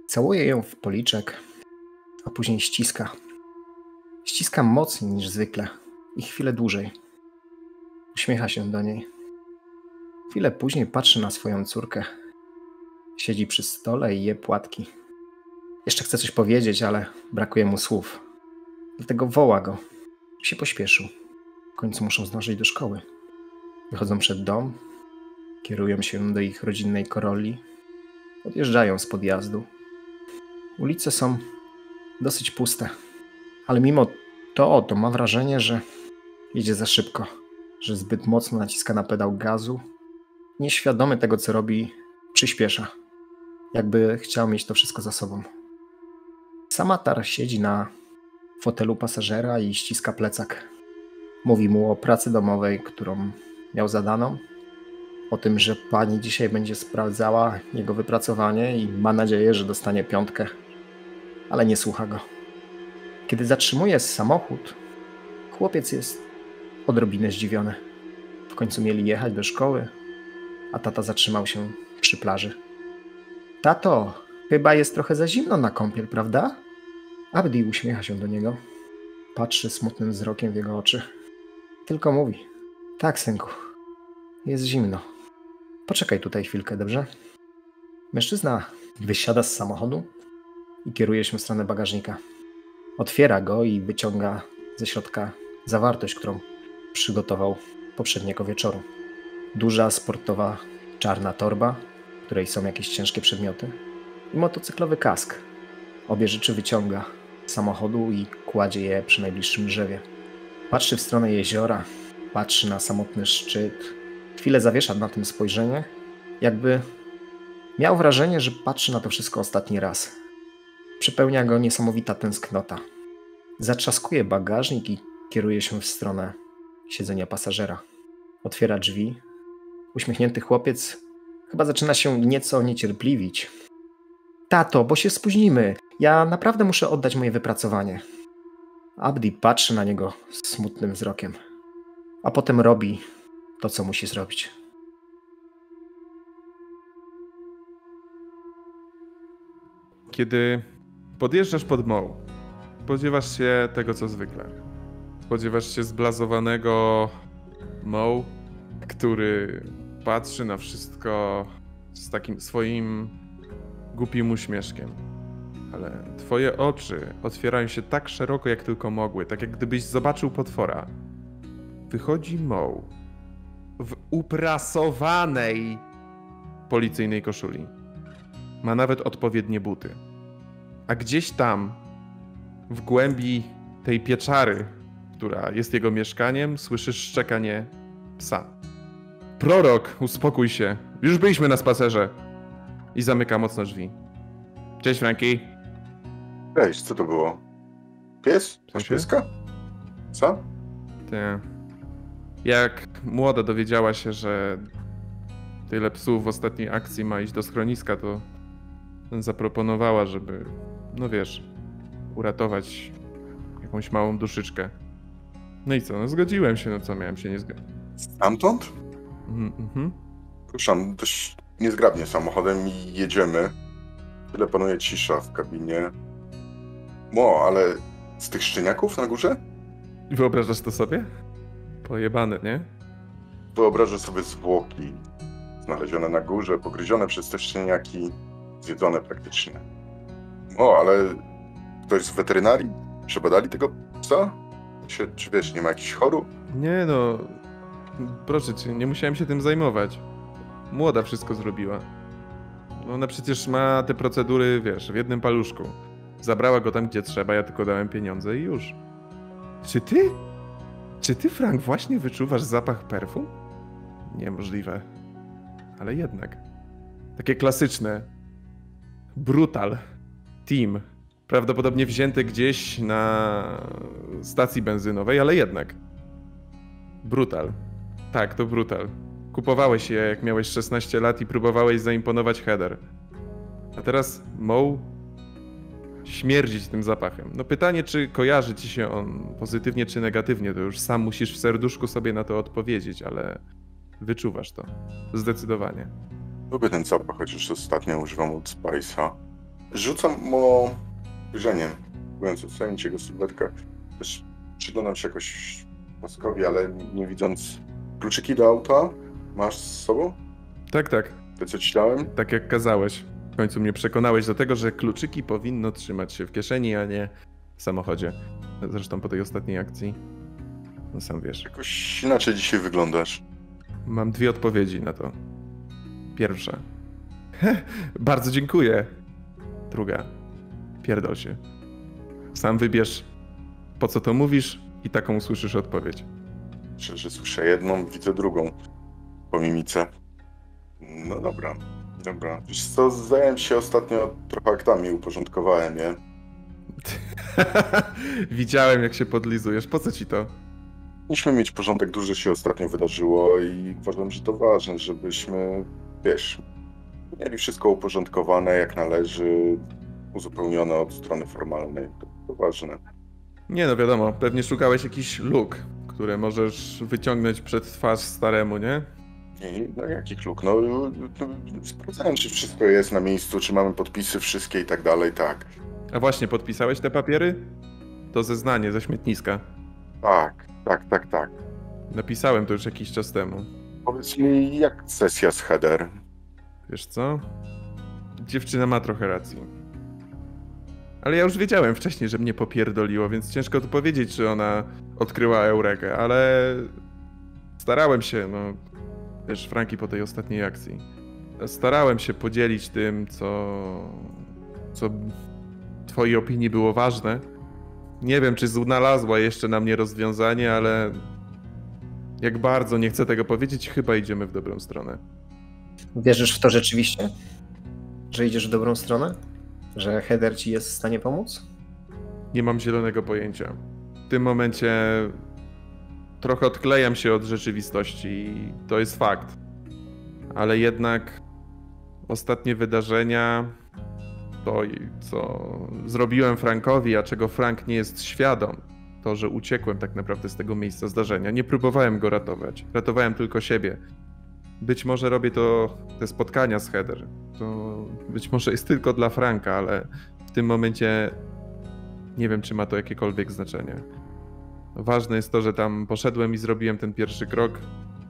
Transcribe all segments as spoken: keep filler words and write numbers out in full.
Całuje ją w policzek, a później ściska. Ściska mocniej niż zwykle i chwilę dłużej. Uśmiecha się do niej. Chwilę później patrzy na swoją córkę. Siedzi przy stole i je płatki. Jeszcze chce coś powiedzieć, ale brakuje mu słów. Dlatego woła go. Się pośpieszył. W końcu muszą zdążyć do szkoły. Wychodzą przed dom. Kierują się do ich rodzinnej Koroli. Odjeżdżają z podjazdu. Ulice są dosyć puste. Ale mimo to, to ma wrażenie, że jedzie za szybko. Że zbyt mocno naciska na pedał gazu. Nieświadomy tego, co robi, przyspiesza. Jakby chciał mieć to wszystko za sobą. Sama Tara siedzi na fotelu pasażera i ściska plecak. Mówi mu o pracy domowej, którą miał zadaną. O tym, że pani dzisiaj będzie sprawdzała jego wypracowanie i ma nadzieję, że dostanie piątkę. Ale nie słucha go. Kiedy zatrzymuje samochód, chłopiec jest odrobinę zdziwiony. W końcu mieli jechać do szkoły, a tata zatrzymał się przy plaży. Tato, chyba jest trochę za zimno na kąpiel, prawda? Abdi uśmiecha się do niego. Patrzy smutnym wzrokiem w jego oczy. Tylko mówi. Tak, synku. Jest zimno. Poczekaj tutaj chwilkę, dobrze? Mężczyzna wysiada z samochodu i kieruje się w stronę bagażnika. Otwiera go i wyciąga ze środka zawartość, którą przygotował poprzedniego wieczoru. Duża, sportowa, czarna torba, w której są jakieś ciężkie przedmioty i motocyklowy kask. Obie rzeczy wyciąga z samochodu i kładzie je przy najbliższym drzewie. Patrzy w stronę jeziora, patrzy na samotny szczyt. Chwilę zawiesza na tym spojrzenie, jakby miał wrażenie, że patrzy na to wszystko ostatni raz. Przepełnia go niesamowita tęsknota. Zatrzaskuje bagażnik i kieruje się w stronę siedzenia pasażera. Otwiera drzwi. Uśmiechnięty chłopiec chyba zaczyna się nieco niecierpliwić. Tato, bo się spóźnimy. Ja naprawdę muszę oddać moje wypracowanie. Abdi patrzy na niego smutnym wzrokiem, a potem robi to, co musi zrobić. Kiedy podjeżdżasz pod moł, spodziewasz się tego, co zwykle. Spodziewasz się zblazowanego moł, który patrzy na wszystko z takim swoim głupim uśmieszkiem. Ale twoje oczy otwierają się tak szeroko, jak tylko mogły, tak jak gdybyś zobaczył potwora. Wychodzi moł w uprasowanej policyjnej koszuli. Ma nawet odpowiednie buty. A gdzieś tam, w głębi tej pieczary, która jest jego mieszkaniem, słyszysz szczekanie psa. Prorok, uspokój się. Już byliśmy na spacerze. I zamyka mocno drzwi. Cześć, Franki. Cześć, co to było? Pies? Masz pieska? Co? Tak. Jak młoda dowiedziała się, że tyle psów w ostatniej akcji ma iść do schroniska, to zaproponowała, żeby, no wiesz, uratować jakąś małą duszyczkę. No i co? No zgodziłem się, no co miałem się nie zgodzić. Stamtąd? Mhm. Ruszam dość niezgrabnie samochodem i jedziemy. Tyle panuje cisza w kabinie. Mo, ale z tych szczeniaków na górze? Wyobrażasz to sobie? Pojebane, nie? Wyobrażę sobie zwłoki znalezione na górze, pogryzione przez te szczeniaki, zjedzone praktycznie. O, ale ktoś z weterynarii przebadali tego psa? Czy, czy wiesz, nie ma jakichś chorób? Nie no, proszę cię, nie musiałem się tym zajmować. Młoda wszystko zrobiła. Ona przecież ma te procedury, wiesz, w jednym paluszku. Zabrała go tam, gdzie trzeba, ja tylko dałem pieniądze i już. Czy ty? Czy ty, Frank, właśnie wyczuwasz zapach perfum? Niemożliwe. Ale jednak. Takie klasyczne. Brutal. Team. Prawdopodobnie wzięte gdzieś na stacji benzynowej, ale jednak. Brutal. Tak, to Brutal. Kupowałeś je, jak miałeś szesnaście lat i próbowałeś zaimponować Heather. A teraz Moe śmierdzić tym zapachem. No pytanie, czy kojarzy ci się on pozytywnie czy negatywnie, to już sam musisz w serduszku sobie na to odpowiedzieć, ale wyczuwasz to. Zdecydowanie. Lubię ten zapach, chociaż ostatnio używam Old Spice'a. rzucam mu spojrzeniem, mówiąc ocenić jego sylwetkę. Też przyglądam się jakoś Paskowi, ale nie widząc. Kluczyki do auta masz z sobą? Tak, tak. To co ci dałem? Tak jak kazałeś. W końcu mnie przekonałeś do tego, że kluczyki powinno trzymać się w kieszeni, a nie w samochodzie. Zresztą po tej ostatniej akcji, no sam wiesz. Jakoś inaczej dzisiaj wyglądasz. Mam dwie odpowiedzi na to. Pierwsza. Bardzo dziękuję. Druga. Pierdol się. Sam wybierz, po co to mówisz i taką usłyszysz odpowiedź. Myślę, że słyszę jedną, widzę drugą po mimice. No dobra, dobra. Wiesz co, zająłem się ostatnio trochę aktami, uporządkowałem je. Widziałem, jak się podlizujesz. Po co ci to? Musimy mieć porządek, dużo się ostatnio wydarzyło i uważam, że to ważne, żebyśmy, wiesz, mieli wszystko uporządkowane jak należy, uzupełnione od strony formalnej. To, to ważne. Nie no, wiadomo, pewnie szukałeś jakichś luk, które możesz wyciągnąć przed twarz staremu, nie? I no jakich luk? No, sprawdzałem, czy wszystko jest na miejscu, czy mamy podpisy wszystkie i tak dalej, tak. A właśnie, podpisałeś te papiery? To zeznanie ze śmietniska. Tak, tak, tak, tak. Napisałem to już jakiś czas temu. Powiedz mi, jak sesja z Heather? Wiesz co? Dziewczyna ma trochę racji. Ale ja już wiedziałem wcześniej, że mnie popierdoliło, więc ciężko tu powiedzieć, czy ona odkryła Eurekę, ale starałem się, no wiesz, Franki po tej ostatniej akcji. Starałem się podzielić tym, co, co w twojej opinii było ważne. Nie wiem, czy znalazła jeszcze na mnie rozwiązanie, ale jak bardzo nie chcę tego powiedzieć, chyba idziemy w dobrą stronę. Wierzysz w to rzeczywiście? Że idziesz w dobrą stronę? Że Heather ci jest w stanie pomóc? Nie mam zielonego pojęcia. W tym momencie trochę odklejam się od rzeczywistości i to jest fakt. Ale jednak ostatnie wydarzenia, to co zrobiłem Frankowi, a czego Frank nie jest świadom, to, że uciekłem tak naprawdę z tego miejsca zdarzenia. Nie próbowałem go ratować. Ratowałem tylko siebie. Być może robię to, te spotkania z Heather. To być może jest tylko dla Franka, ale w tym momencie nie wiem, czy ma to jakiekolwiek znaczenie. Ważne jest to, że tam poszedłem i zrobiłem ten pierwszy krok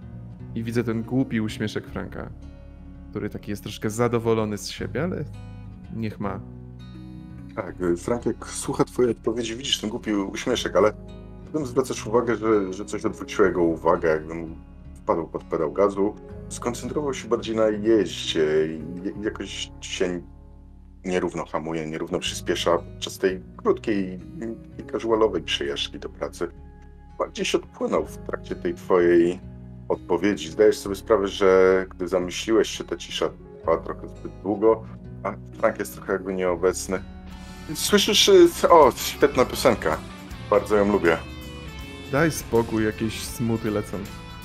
i widzę ten głupi uśmieszek Franka, który taki jest troszkę zadowolony z siebie, ale niech ma. Tak, Frank, jak słucha twojej odpowiedzi, widzisz ten głupi uśmieszek, ale potem zwracasz uwagę, że, że coś odwróciło jego uwagę, jakbym wpadł pod pedał gazu, skoncentrował się bardziej na jeździe i jakoś się nierówno hamuje, nierówno przyspiesza podczas tej krótkiej i casualowej przejażdżki do pracy. Bardziej się odpłynął w trakcie tej twojej odpowiedzi. Zdajesz sobie sprawę, że gdy zamyśliłeś się, ta cisza trwa trochę zbyt długo, a Frank jest trochę jakby nieobecny. Słyszysz, o, świetna piosenka. Bardzo ją lubię. Daj spokój, jakieś smuty lecą.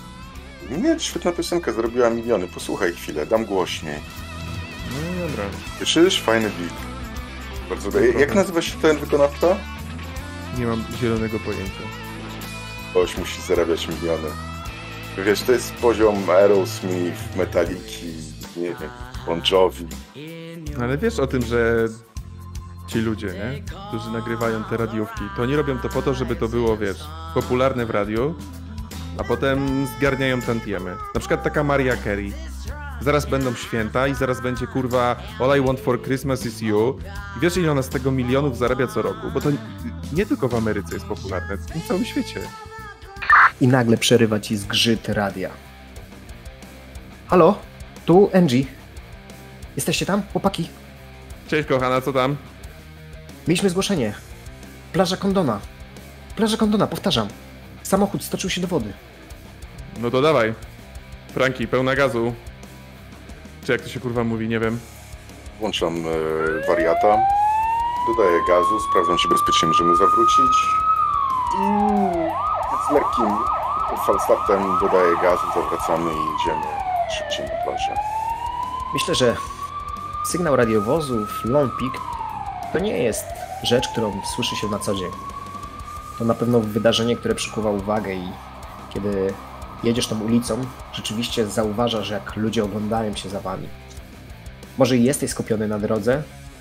Nie, świetna piosenka, zrobiła miliony. Posłuchaj chwilę, dam głośniej. No dobra. Słyszysz? Fajny beat. Bardzo daje. Jak nazywa się ten wykonawca? Nie mam zielonego pojęcia. Ktoś musi zarabiać miliony. Wiesz, to jest poziom Aerosmith, Metaliki, nie wiem, Bon Jovi. Ale wiesz o tym, że ci ludzie, nie? Którzy nagrywają te radiówki, to oni robią to po to, żeby to było, wiesz, popularne w radiu, a potem zgarniają tantiemy. Na przykład taka Mariah Carey. Zaraz będą święta i zaraz będzie, kurwa, All I Want for Christmas is You. I wiesz, ile ona z tego milionów zarabia co roku? Bo to nie tylko w Ameryce jest popularne, to w całym świecie. I nagle przerywa ci zgrzyt radia. Halo? Tu Angie. Jesteście tam? Chłopaki? Cześć kochana, co tam? Mieliśmy zgłoszenie. Plaża Condona. Plaża Condona, powtarzam. Samochód stoczył się do wody. No to dawaj. Franki, pełna gazu. Czy jak to się kurwa mówi, nie wiem. Włączam e, wariata, dodaję gazu, sprawdzam, czy bezpiecznie możemy zawrócić i z lekkim falstaftem dodaję gazu, zawracamy i idziemy szybciej na plażę. Myślę, że sygnał radiowozów, Lone Peak to nie jest rzecz, którą słyszy się na co dzień. To na pewno wydarzenie, które przykuwa uwagę i kiedy jedziesz tą ulicą, rzeczywiście zauważasz, jak ludzie oglądają się za wami. Może i jesteś skupiony na drodze,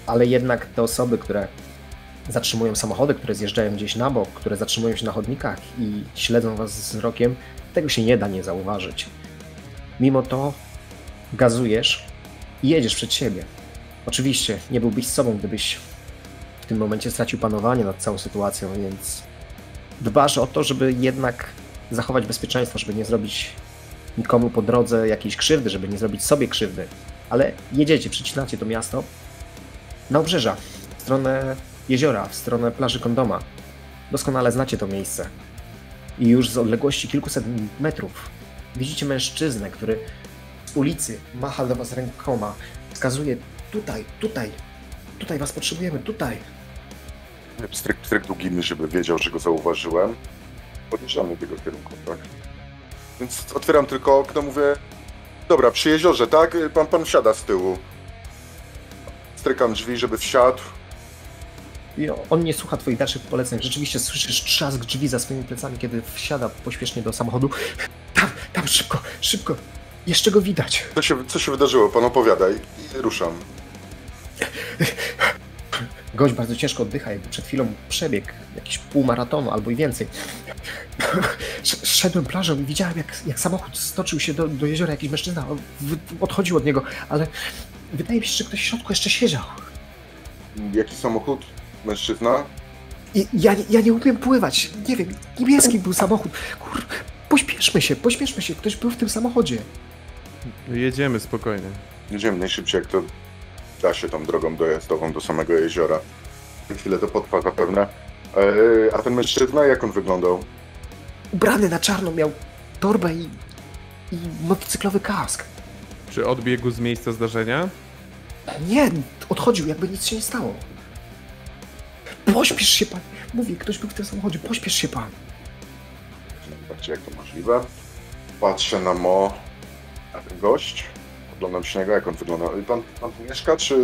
ale jednak te osoby, które zatrzymują samochody, które zjeżdżają gdzieś na bok, które zatrzymują się na chodnikach i śledzą was wzrokiem, tego się nie da nie zauważyć. Mimo to gazujesz i jedziesz przed siebie. Oczywiście nie byłbyś sobą, gdybyś w tym momencie stracił panowanie nad całą sytuacją, więc dbasz o to, żeby jednak zachować bezpieczeństwo, żeby nie zrobić nikomu po drodze jakiejś krzywdy, żeby nie zrobić sobie krzywdy. Ale jedziecie, przecinacie to miasto na obrzeża, w stronę jeziora, w stronę plaży Kondoma. Doskonale znacie to miejsce. I już z odległości kilkuset metrów widzicie mężczyznę, który z ulicy macha do was rękoma, wskazuje tutaj, tutaj, tutaj was potrzebujemy, tutaj. Pstryk, pstryk długimi, żeby wiedział, że go zauważyłem. Podjeżdżamy w jego kierunku, tak? Więc otwieram tylko okno, mówię, dobra, przy jeziorze, tak? Pan, pan wsiada z tyłu. Strykam drzwi, żeby wsiadł. I on nie słucha twoich dalszych poleceń. Rzeczywiście słyszysz trzask drzwi za swoimi plecami, kiedy wsiada pośpiesznie do samochodu. Tam, tam, szybko, szybko. Jeszcze go widać. Co się, co się wydarzyło? Pan opowiadaj. I ruszam. Gość bardzo ciężko oddycha, jakby przed chwilą przebiegł jakiś półmaratonu albo i więcej. Szedłem plażą i widziałem, jak, jak samochód stoczył się do, do jeziora, jakiś mężczyzna odchodził od niego, ale wydaje mi się, że ktoś w środku jeszcze siedział. Jaki samochód? Mężczyzna? I ja, ja nie umiem pływać, nie wiem, niebieski był samochód. Kur... Pośpieszmy się, pośpieszmy się, ktoś był w tym samochodzie. Jedziemy spokojnie. Jedziemy najszybciej, jak to da się tą drogą dojazdową do samego jeziora. Na chwilę to potrwa zapewne. Eee, a ten mężczyzna, jak on wyglądał? Ubrany na czarno, miał torbę i, i motocyklowy kask. Czy odbiegł z miejsca zdarzenia? Nie, odchodził, jakby nic się nie stało. Pośpiesz się, pan. Mówię, ktoś był w tym samochodzie, pośpiesz się, pan. Zobaczcie, jak to możliwe. Patrzę na Mo, a ten gość. Oglądam się niego, jak on wygląda. Pan, pan tu mieszka, czy...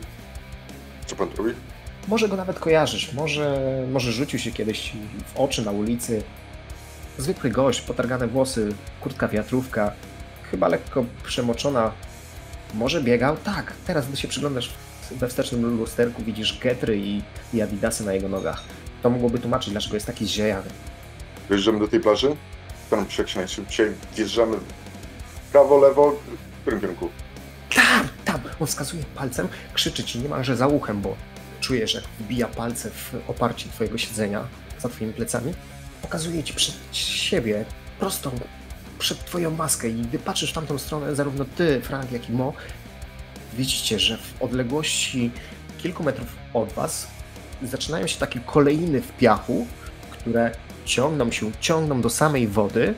Co pan tu robi? Może go nawet kojarzysz, może, może rzucił się kiedyś w oczy na ulicy. Zwykły gość, potargane włosy, kurtka wiatrówka, chyba lekko przemoczona. Może biegał? Tak, teraz gdy się przyglądasz we wstecznym lusterku, widzisz getry i, i adidasy na jego nogach. To mogłoby tłumaczyć, dlaczego jest taki zziejany. Wjeżdżamy do tej plaży? Staram się jak się najszybciej. Wjeżdżamy prawo, lewo, w którym kierunku? Tam, tam! On wskazuje palcem, krzyczy ci niemalże za uchem, bo czujesz, jak wbija palce w oparcie twojego siedzenia za twoimi plecami. Pokazuje ci przed siebie, prosto przed twoją maskę i gdy patrzysz w tamtą stronę, zarówno ty, Frank, jak i Mo, widzicie, że w odległości kilku metrów od was zaczynają się takie kolejny w piachu, które ciągną się, ciągną do samej wody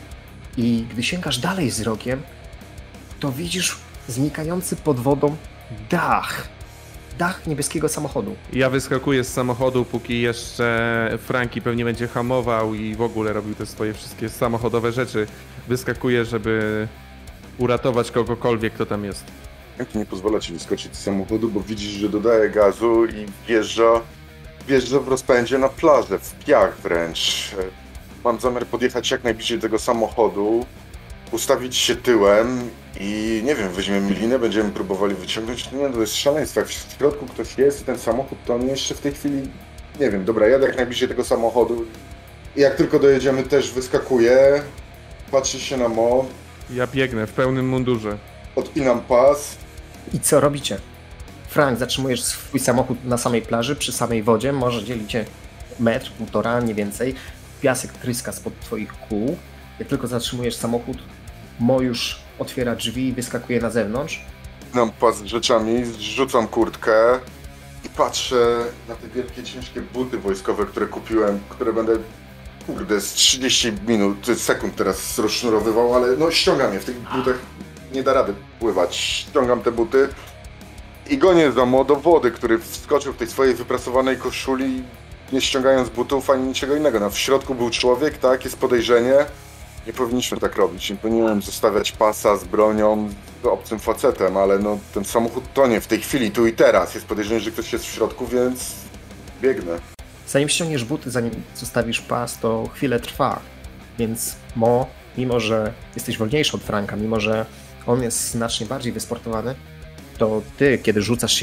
i gdy sięgasz dalej wzrokiem, to widzisz znikający pod wodą dach. Dach niebieskiego samochodu. Ja wyskakuję z samochodu, póki jeszcze Franki pewnie będzie hamował i w ogóle robił te swoje wszystkie samochodowe rzeczy. Wyskakuję, żeby uratować kogokolwiek, kto tam jest. Franki nie pozwala ci wyskoczyć z samochodu, bo widzisz, że dodaje gazu i wjeżdża, wjeżdża w rozpędzie na plażę, w piach wręcz. Mam zamiar podjechać jak najbliżej tego samochodu, ustawić się tyłem i nie wiem, weźmiemy linę, będziemy próbowali wyciągnąć. Nie, to jest szaleństwo. Jak w środku ktoś jest i ten samochód, to on jeszcze w tej chwili, nie wiem, dobra, jadę jak najbliżej tego samochodu i jak tylko dojedziemy, też wyskakuję, patrzę się na Mo. Ja biegnę w pełnym mundurze. Odpinam pas. I co robicie? Frank, zatrzymujesz swój samochód na samej plaży, przy samej wodzie, może dzielicie metr, półtora, nie więcej. Piasek tryska spod twoich kół. Jak tylko zatrzymujesz samochód, Mo już otwiera drzwi i wyskakuje na zewnątrz. Odpinam pas z rzeczami, zrzucam kurtkę i patrzę na te wielkie, ciężkie buty wojskowe, które kupiłem, które będę, kurde, z trzydzieści minut, sekund teraz rozsznurowywał, ale no ściągam je w tych butach. Nie da rady pływać. Ściągam te buty i gonię za Mo do wody, który wskoczył w tej swojej wyprasowanej koszuli, nie ściągając butów ani niczego innego. No, w środku był człowiek, tak, jest podejrzenie. Nie powinniśmy tak robić. Nie powinienem zostawiać pasa z bronią z obcym facetem, ale no ten samochód tonie w tej chwili, tu i teraz. Jest podejrzenie, że ktoś jest w środku, więc biegnę. Zanim ściągniesz buty, zanim zostawisz pas, to chwilę trwa. Więc Mo, mimo że jesteś wolniejszy od Franka, mimo że on jest znacznie bardziej wysportowany, to ty, kiedy rzucasz się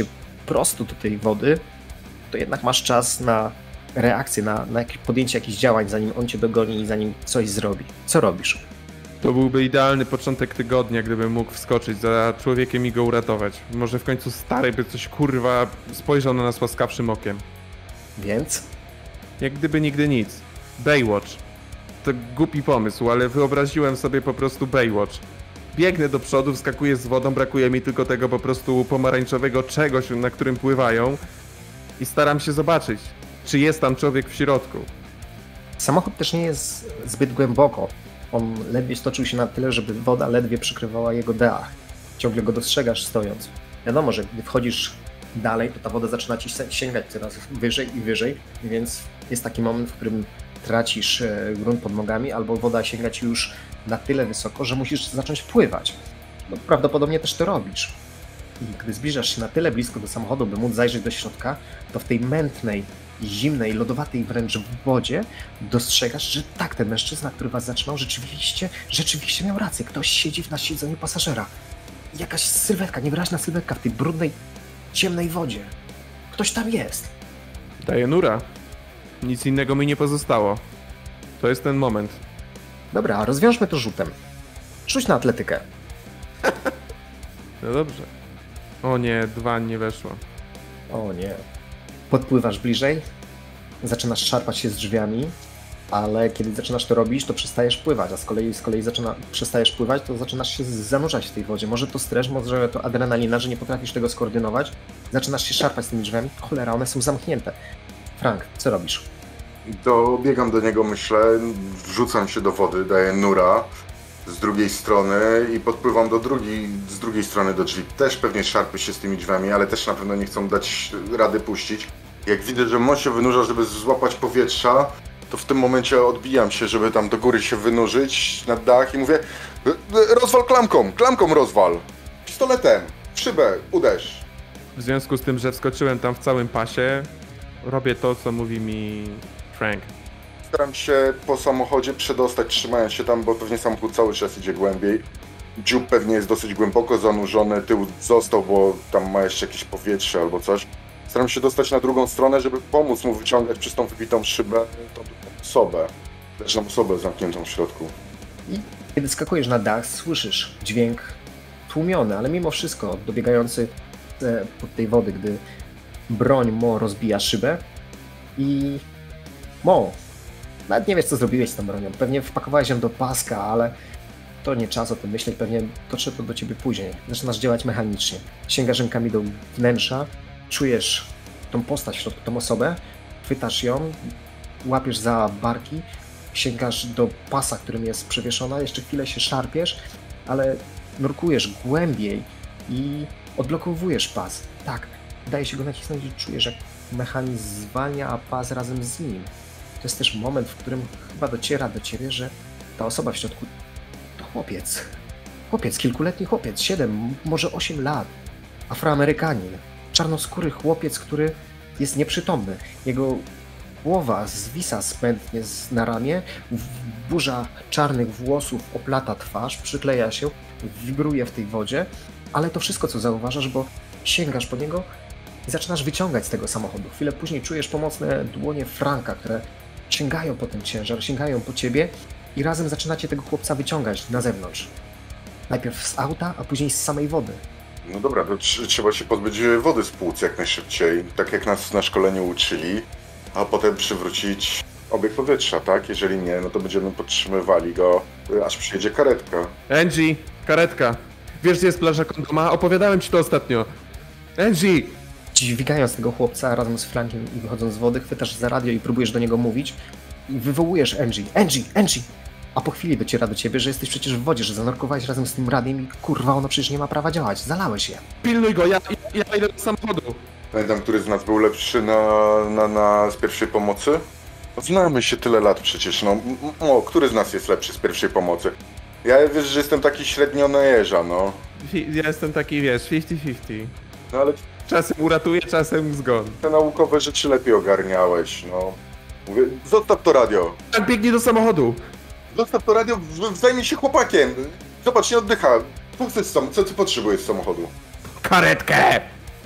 prosto do tej wody, to jednak masz czas na reakcję, na, na podjęcie jakichś działań, zanim on cię dogoni i zanim coś zrobi. Co robisz? To byłby idealny początek tygodnia, gdybym mógł wskoczyć za człowiekiem i go uratować. Może w końcu stary by coś kurwa spojrzał na nas łaskawszym okiem. Więc? Jak gdyby nigdy nic. Baywatch. To głupi pomysł, ale wyobraziłem sobie po prostu Baywatch. Biegnę do przodu, wskakuję z wodą, brakuje mi tylko tego po prostu pomarańczowego czegoś, na którym pływają i staram się zobaczyć, czy jest tam człowiek w środku. Samochód też nie jest zbyt głęboko. On ledwie stoczył się na tyle, żeby woda ledwie przykrywała jego dach. Ciągle go dostrzegasz stojąc. Wiadomo, że gdy wchodzisz dalej, to ta woda zaczyna ci sięgać coraz wyżej i wyżej, więc jest taki moment, w którym tracisz grunt pod nogami, albo woda sięga ci już na tyle wysoko, że musisz zacząć pływać. No, prawdopodobnie też to robisz. I gdy zbliżasz się na tyle blisko do samochodu, by móc zajrzeć do środka, to w tej mętnej, zimnej, lodowatej wręcz wodzie dostrzegasz, że tak, ten mężczyzna, który was zatrzymał, rzeczywiście, rzeczywiście miał rację. Ktoś siedzi na siedzeniu pasażera. Jakaś sylwetka, niewyraźna sylwetka w tej brudnej, ciemnej wodzie. Ktoś tam jest. Daję nura. Nic innego mi nie pozostało. To jest ten moment. Dobra, rozwiążmy to rzutem. Rzuć na atletykę. No dobrze. O nie, dwa nie weszło. O nie. Podpływasz bliżej, zaczynasz szarpać się z drzwiami, ale kiedy zaczynasz to robić, to przestajesz pływać, a z kolei, z kolei zaczyna, przestajesz pływać, to zaczynasz się zanurzać w tej wodzie. Może to stres, może to adrenalina, że nie potrafisz tego skoordynować. Zaczynasz się szarpać z tymi drzwiami. Cholera, one są zamknięte. Frank, co robisz? To biegam do niego, myślę, wrzucam się do wody, daję nura z drugiej strony i podpływam do drugiej, z drugiej strony do drzwi. Też pewnie szarpy się z tymi drzwiami, ale też na pewno nie chcą dać rady puścić. Jak widzę, że most się wynurza, żeby złapać powietrza, to w tym momencie odbijam się, żeby tam do góry się wynurzyć na dach i mówię: rozwal klamką, klamką rozwal, pistoletem, w szybę, uderz. W związku z tym, że wskoczyłem tam w całym pasie, robię to, co mówi mi Frank. Staram się po samochodzie przedostać, trzymając się tam, bo pewnie samochód cały czas idzie głębiej. Dziób pewnie jest dosyć głęboko zanurzony, tył został, bo tam ma jeszcze jakieś powietrze albo coś. Staram się dostać na drugą stronę, żeby pomóc mu wyciągać przez tą wybitą szybę tą osobę. Leżną osobę zamkniętą w środku. I kiedy skakujesz na dach, słyszysz dźwięk tłumiony, ale mimo wszystko dobiegający pod tej wody, gdy broń Mo rozbija szybę i Mo, nawet nie wiesz, co zrobiłeś z tą bronią. Pewnie wpakowałeś ją do paska, ale to nie czas o tym myśleć, pewnie dotrze to do ciebie później. Zaczynasz działać mechanicznie. Sięgasz rękami do wnętrza, czujesz tą postać w środku, tą osobę, chwytasz ją, łapiesz za barki, sięgasz do pasa, którym jest przewieszona, jeszcze chwilę się szarpiesz, ale nurkujesz głębiej i odblokowujesz pas. Tak, daje się go nacisnąć i czujesz, jak mechanizm zwalnia, a pas razem z nim. To jest też moment, w którym chyba dociera do ciebie, że ta osoba w środku to chłopiec. Chłopiec, kilkuletni chłopiec, siedem, może osiem lat. Afroamerykanin, czarnoskóry chłopiec, który jest nieprzytomny. Jego głowa zwisa smętnie na ramię, burza czarnych włosów oplata twarz, przykleja się, wibruje w tej wodzie, ale to wszystko, co zauważasz, bo sięgasz po niego i zaczynasz wyciągać z tego samochodu. Chwilę później czujesz pomocne dłonie Franka, które sięgają po ten ciężar, sięgają po ciebie i razem zaczynacie tego chłopca wyciągać na zewnątrz. Najpierw z auta, a później z samej wody. No dobra, to tr- trzeba się pozbyć wody z płuc jak najszybciej, tak jak nas na szkoleniu uczyli, a potem przywrócić obieg powietrza, tak? Jeżeli nie, no to będziemy podtrzymywali go, aż przyjedzie karetka. Angie, karetka. Wiesz, gdzie jest plaża Kondoma? Opowiadałem ci to ostatnio. Angie! Dźwigając tego chłopca razem z Frankiem i wychodząc z wody, chwytasz za radio i próbujesz do niego mówić i wywołujesz Angie. Angie, Angie! A po chwili dociera do ciebie, że jesteś przecież w wodzie, że zanurkowałeś razem z tym radiem i kurwa, ono przecież nie ma prawa działać. Zalałeś je. Pilnuj go, ja, ja, ja idę do samochodu. Pamiętam, który z nas był lepszy na, na, na z pierwszej pomocy? No, znamy się tyle lat przecież, no. O, który z nas jest lepszy z pierwszej pomocy? Ja wiesz, że jestem taki średnio na jeża, no. Ja jestem taki, wiesz, pięćdziesiąt pięćdziesiąt. No ale Czasem uratuję, czasem zgon. te naukowe rzeczy lepiej ogarniałeś, no. Mówię, zostaw to radio. Tak, biegnij do samochodu. Zostaw to radio, w- zajmij się chłopakiem. Zobacz, nie oddycha. Co chcesz sam, co ty potrzebujesz z samochodu? Karetkę!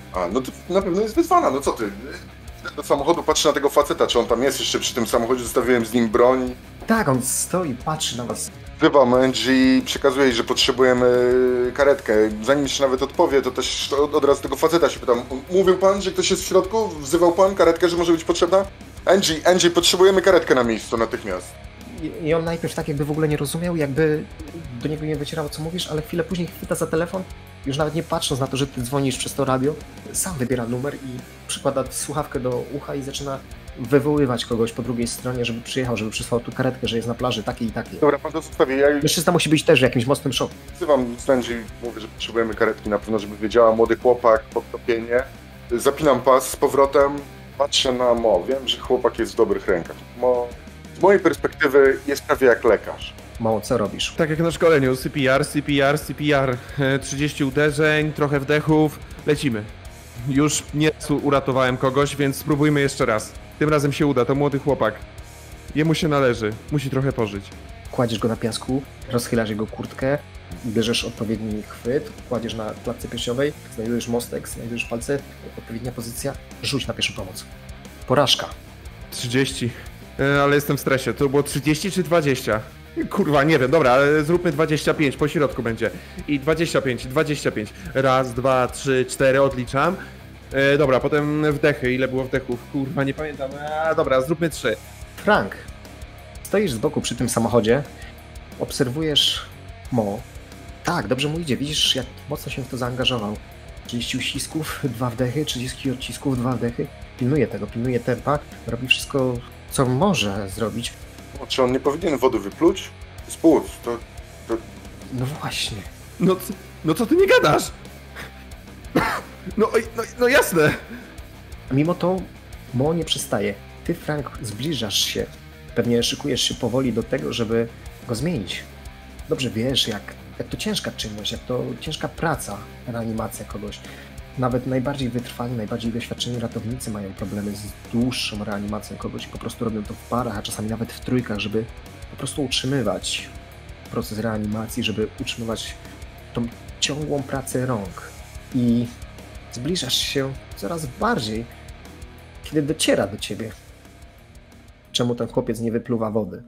A, no to na pewno jest wyzwana, no co ty? Do samochodu patrzę na tego faceta, czy on tam jest jeszcze przy tym samochodzie, zostawiłem z nim broń. Tak, on stoi, patrzy na was. Wzywam Angie i przekazuję jej, że potrzebujemy karetkę. Zanim jeszcze nawet odpowie, to też od, od razu tego faceta się pytam. Mówił pan, że ktoś jest w środku? Wzywał pan karetkę, że może być potrzebna? Angie, Angie, potrzebujemy karetkę na miejscu natychmiast. I, I on najpierw tak jakby w ogóle nie rozumiał, jakby do niego nie docierało, co mówisz, ale chwilę później chwyta za telefon, już nawet nie patrząc na to, że ty dzwonisz przez to radio, sam wybiera numer i przykłada słuchawkę do ucha i zaczyna wywoływać kogoś po drugiej stronie, żeby przyjechał, żeby przysłał tu karetkę, że jest na plaży takiej i takiej. Dobra, pan to zostawi. Ja Mężczyzna musi być też w jakimś mocnym szoku. wzywam z Angie, mówię, że potrzebujemy karetki na pewno, żeby wiedziała, młody chłopak, podtopienie. Zapinam pas z powrotem, patrzę na Mo, wiem, że chłopak jest w dobrych rękach. Mo, z mojej perspektywy jest prawie jak lekarz. Mo, co robisz? Tak jak na szkoleniu, C P R, C P R, C P R, e, trzydzieści uderzeń, trochę wdechów, lecimy. Już nieraz uratowałem kogoś, więc spróbujmy jeszcze raz. Tym razem się uda, to młody chłopak. Jemu się należy, musi trochę pożyć. Kładziesz go na piasku, rozchylasz jego kurtkę, bierzesz odpowiedni chwyt, kładziesz na klatce piersiowej, znajdujesz mostek, znajdujesz palce, odpowiednia pozycja, rzuć na pierwszą pomoc. Porażka. trzydzieści, e, ale jestem w stresie. To było trzydzieści czy dwadzieścia? Kurwa, nie wiem, dobra, ale zróbmy dwadzieścia pięć, po środku będzie. I dwadzieścia pięć, dwadzieścia pięć. Raz, dwa, trzy, cztery, odliczam. E, dobra, potem wdechy, ile było wdechów? Kurwa, nie pamiętam. A, dobra, zróbmy trzy. Frank, stoisz z boku przy tym samochodzie, obserwujesz Mo. Tak, dobrze mu idzie, widzisz jak mocno się w to zaangażował. trzydzieści uścisków, dwa wdechy, trzydzieści odcisków, dwa wdechy. Pilnuje tego, pilnuje tempa, robi wszystko, co może zrobić. No, czy on nie powinien wody wypluć? Z płuc, to, to... No właśnie. No, c- no co ty nie gadasz? No, oj, no, no jasne. Mimo to Mo nie przestaje. Ty, Frank, zbliżasz się. Pewnie szykujesz się powoli do tego, żeby go zmienić. Dobrze wiesz, jak, jak to ciężka czynność, jak to ciężka praca, reanimacja kogoś. Nawet najbardziej wytrwali, najbardziej doświadczeni ratownicy mają problemy z dłuższą reanimacją kogoś. Po prostu robią to w parach, a czasami nawet w trójkach, żeby po prostu utrzymywać proces reanimacji, żeby utrzymywać tą ciągłą pracę rąk. I zbliżasz się coraz bardziej, kiedy dociera do ciebie, czemu ten chłopiec nie wypluwa wody.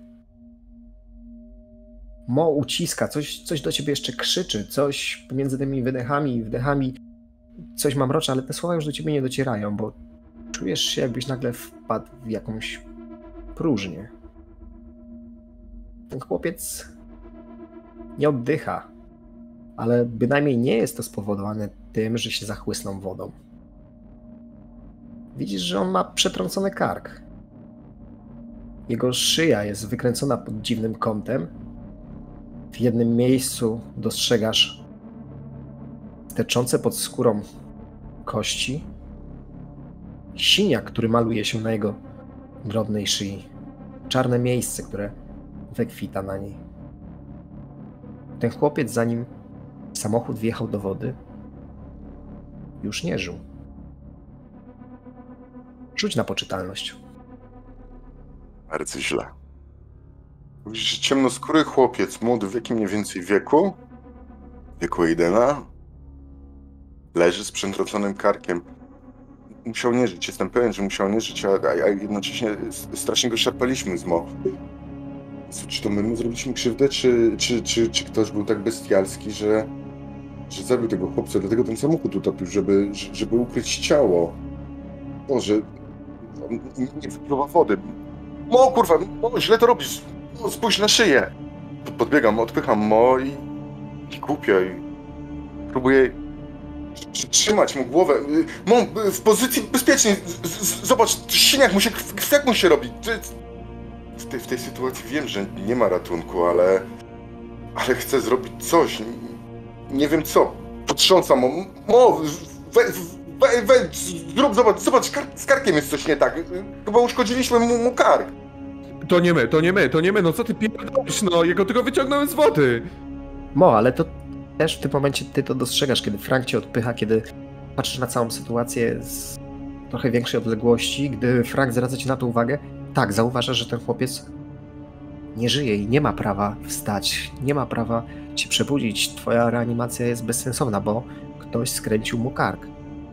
Mo uciska, coś, coś do ciebie jeszcze krzyczy, coś pomiędzy tymi wydechami i wdechami, coś mamrocze, ale te słowa już do ciebie nie docierają, bo czujesz się, jakbyś nagle wpadł w jakąś próżnię. Ten chłopiec nie oddycha, ale bynajmniej nie jest to spowodowane tym, że się zachłysnął wodą. Widzisz, że on ma przetrącony kark. Jego szyja jest wykręcona pod dziwnym kątem. W jednym miejscu dostrzegasz sterczące pod skórą kości. Siniak, który maluje się na jego drobnej szyi. Czarne miejsce, które wykwita na niej. Ten chłopiec, zanim samochód wjechał do wody, już nie żył. Rzuć na poczytalność. Bardzo źle. Mówisz, że ciemnoskóry chłopiec, młody, w jakim mniej więcej wieku? Wieku Aidena? Leży z przętroconym karkiem. Musiał nie żyć, jestem pewien, że musiał nie żyć, a, a jednocześnie strasznie go szarpaliśmy z Mo. Czy to my mu zrobiliśmy krzywdę, czy, czy, czy, czy ktoś był tak bestialski, że, że zabił tego chłopca, dlatego ten samochód utopił, żeby, żeby ukryć ciało. Boże, on nie wypluwa wody. Mo, kurwa, Mo, źle to robisz. Mo, spójrz na szyję. Podbiegam, odpycham Mo i, i głupio i próbuję trzymać mu głowę. Mo, w pozycji bezpiecznej. Zobacz, siniak mu się, krwiak mu się robi. W tej, w tej sytuacji wiem, że nie ma ratunku, ale... Ale chcę zrobić coś. Nie, nie wiem co. Potrząsam Mo. Mo, we, we, we, zrób, zobacz, zobacz, kar, z karkiem jest coś nie tak. Chyba uszkodziliśmy mu, mu kark. To nie my, to nie my, to nie my, no co ty pierdolisz, no, jego tylko wyciągnąłem z wody. Mo, ale to też w tym momencie ty to dostrzegasz, kiedy Frank cię odpycha, kiedy patrzysz na całą sytuację z trochę większej odległości, gdy Frank zwraca ci na to uwagę, tak, zauważasz, że ten chłopiec nie żyje i nie ma prawa wstać, nie ma prawa cię przebudzić. Twoja reanimacja jest bezsensowna, bo ktoś skręcił mu kark.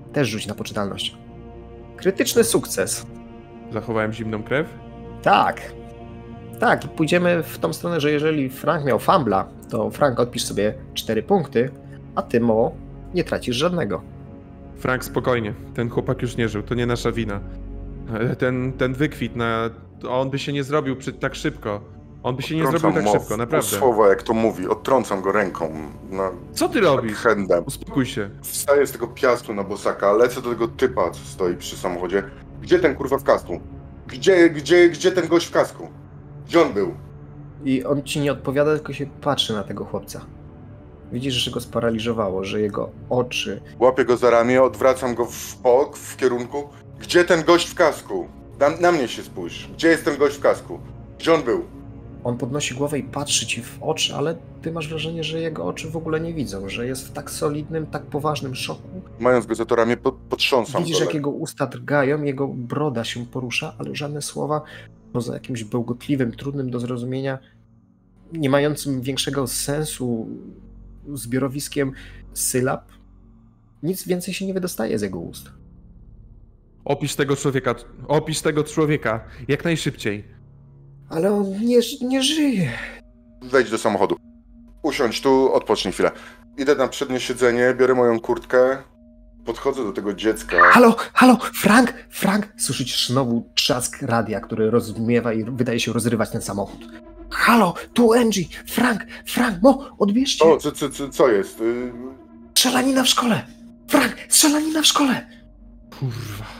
Też rzuć na poczytalność. Krytyczny sukces. Zachowałem zimną krew? Tak. Tak, i pójdziemy w tą stronę, że jeżeli Frank miał fumbla, to Frank odpisz sobie cztery punkty, a ty, Mo, nie tracisz żadnego. Frank, spokojnie. Ten chłopak już nie żył, to nie nasza wina. Ten, ten wykwit, na, on by się nie zrobił przy, tak szybko. On by się nie Odtrącam zrobił tak mo- szybko, naprawdę. Słowa, jak to mówi, odtrącam go ręką. Na... Co ty robisz? Handem. Uspokój się. Wstaję z tego piastu na bosaka, lecę do tego typa, co stoi przy samochodzie. Gdzie ten kurwa w kasku? Gdzie, gdzie, gdzie ten gość w kasku? Gdzie on był? I on ci nie odpowiada, tylko się patrzy na tego chłopca. Widzisz, że go sparaliżowało, że jego oczy... Łapię go za ramię, odwracam go w bok, w kierunku. Gdzie ten gość w kasku? Na, na mnie się spójrz. Gdzie jest ten gość w kasku? Gdzie on był? On podnosi głowę i patrzy ci w oczy, ale ty masz wrażenie, że jego oczy w ogóle nie widzą, że jest w tak solidnym, tak poważnym szoku. Mając go za to ramię, pod, potrząsam Widzisz, go. jak jego usta drgają, jego broda się porusza, ale żadne słowa, poza jakimś bełkotliwym, trudnym do zrozumienia, nie mającym większego sensu zbiorowiskiem sylab, nic więcej się nie wydostaje z jego ust. Opisz tego człowieka, opisz tego człowieka, jak najszybciej. Ale on nie, nie żyje. Wejdź do samochodu. Usiądź tu, odpocznij chwilę. Idę na przednie siedzenie, biorę moją kurtkę, podchodzę do tego dziecka. Halo, halo, Frank, Frank! Słyszysz znowu trzask radia, który rozmiewa i wydaje się rozrywać ten samochód. Halo, tu Angie, Frank, Frank, Mo, odbierzcie. O, co, co, co, co jest? Y... Strzelanina w szkole! Frank, strzelanina w szkole! Kurwa.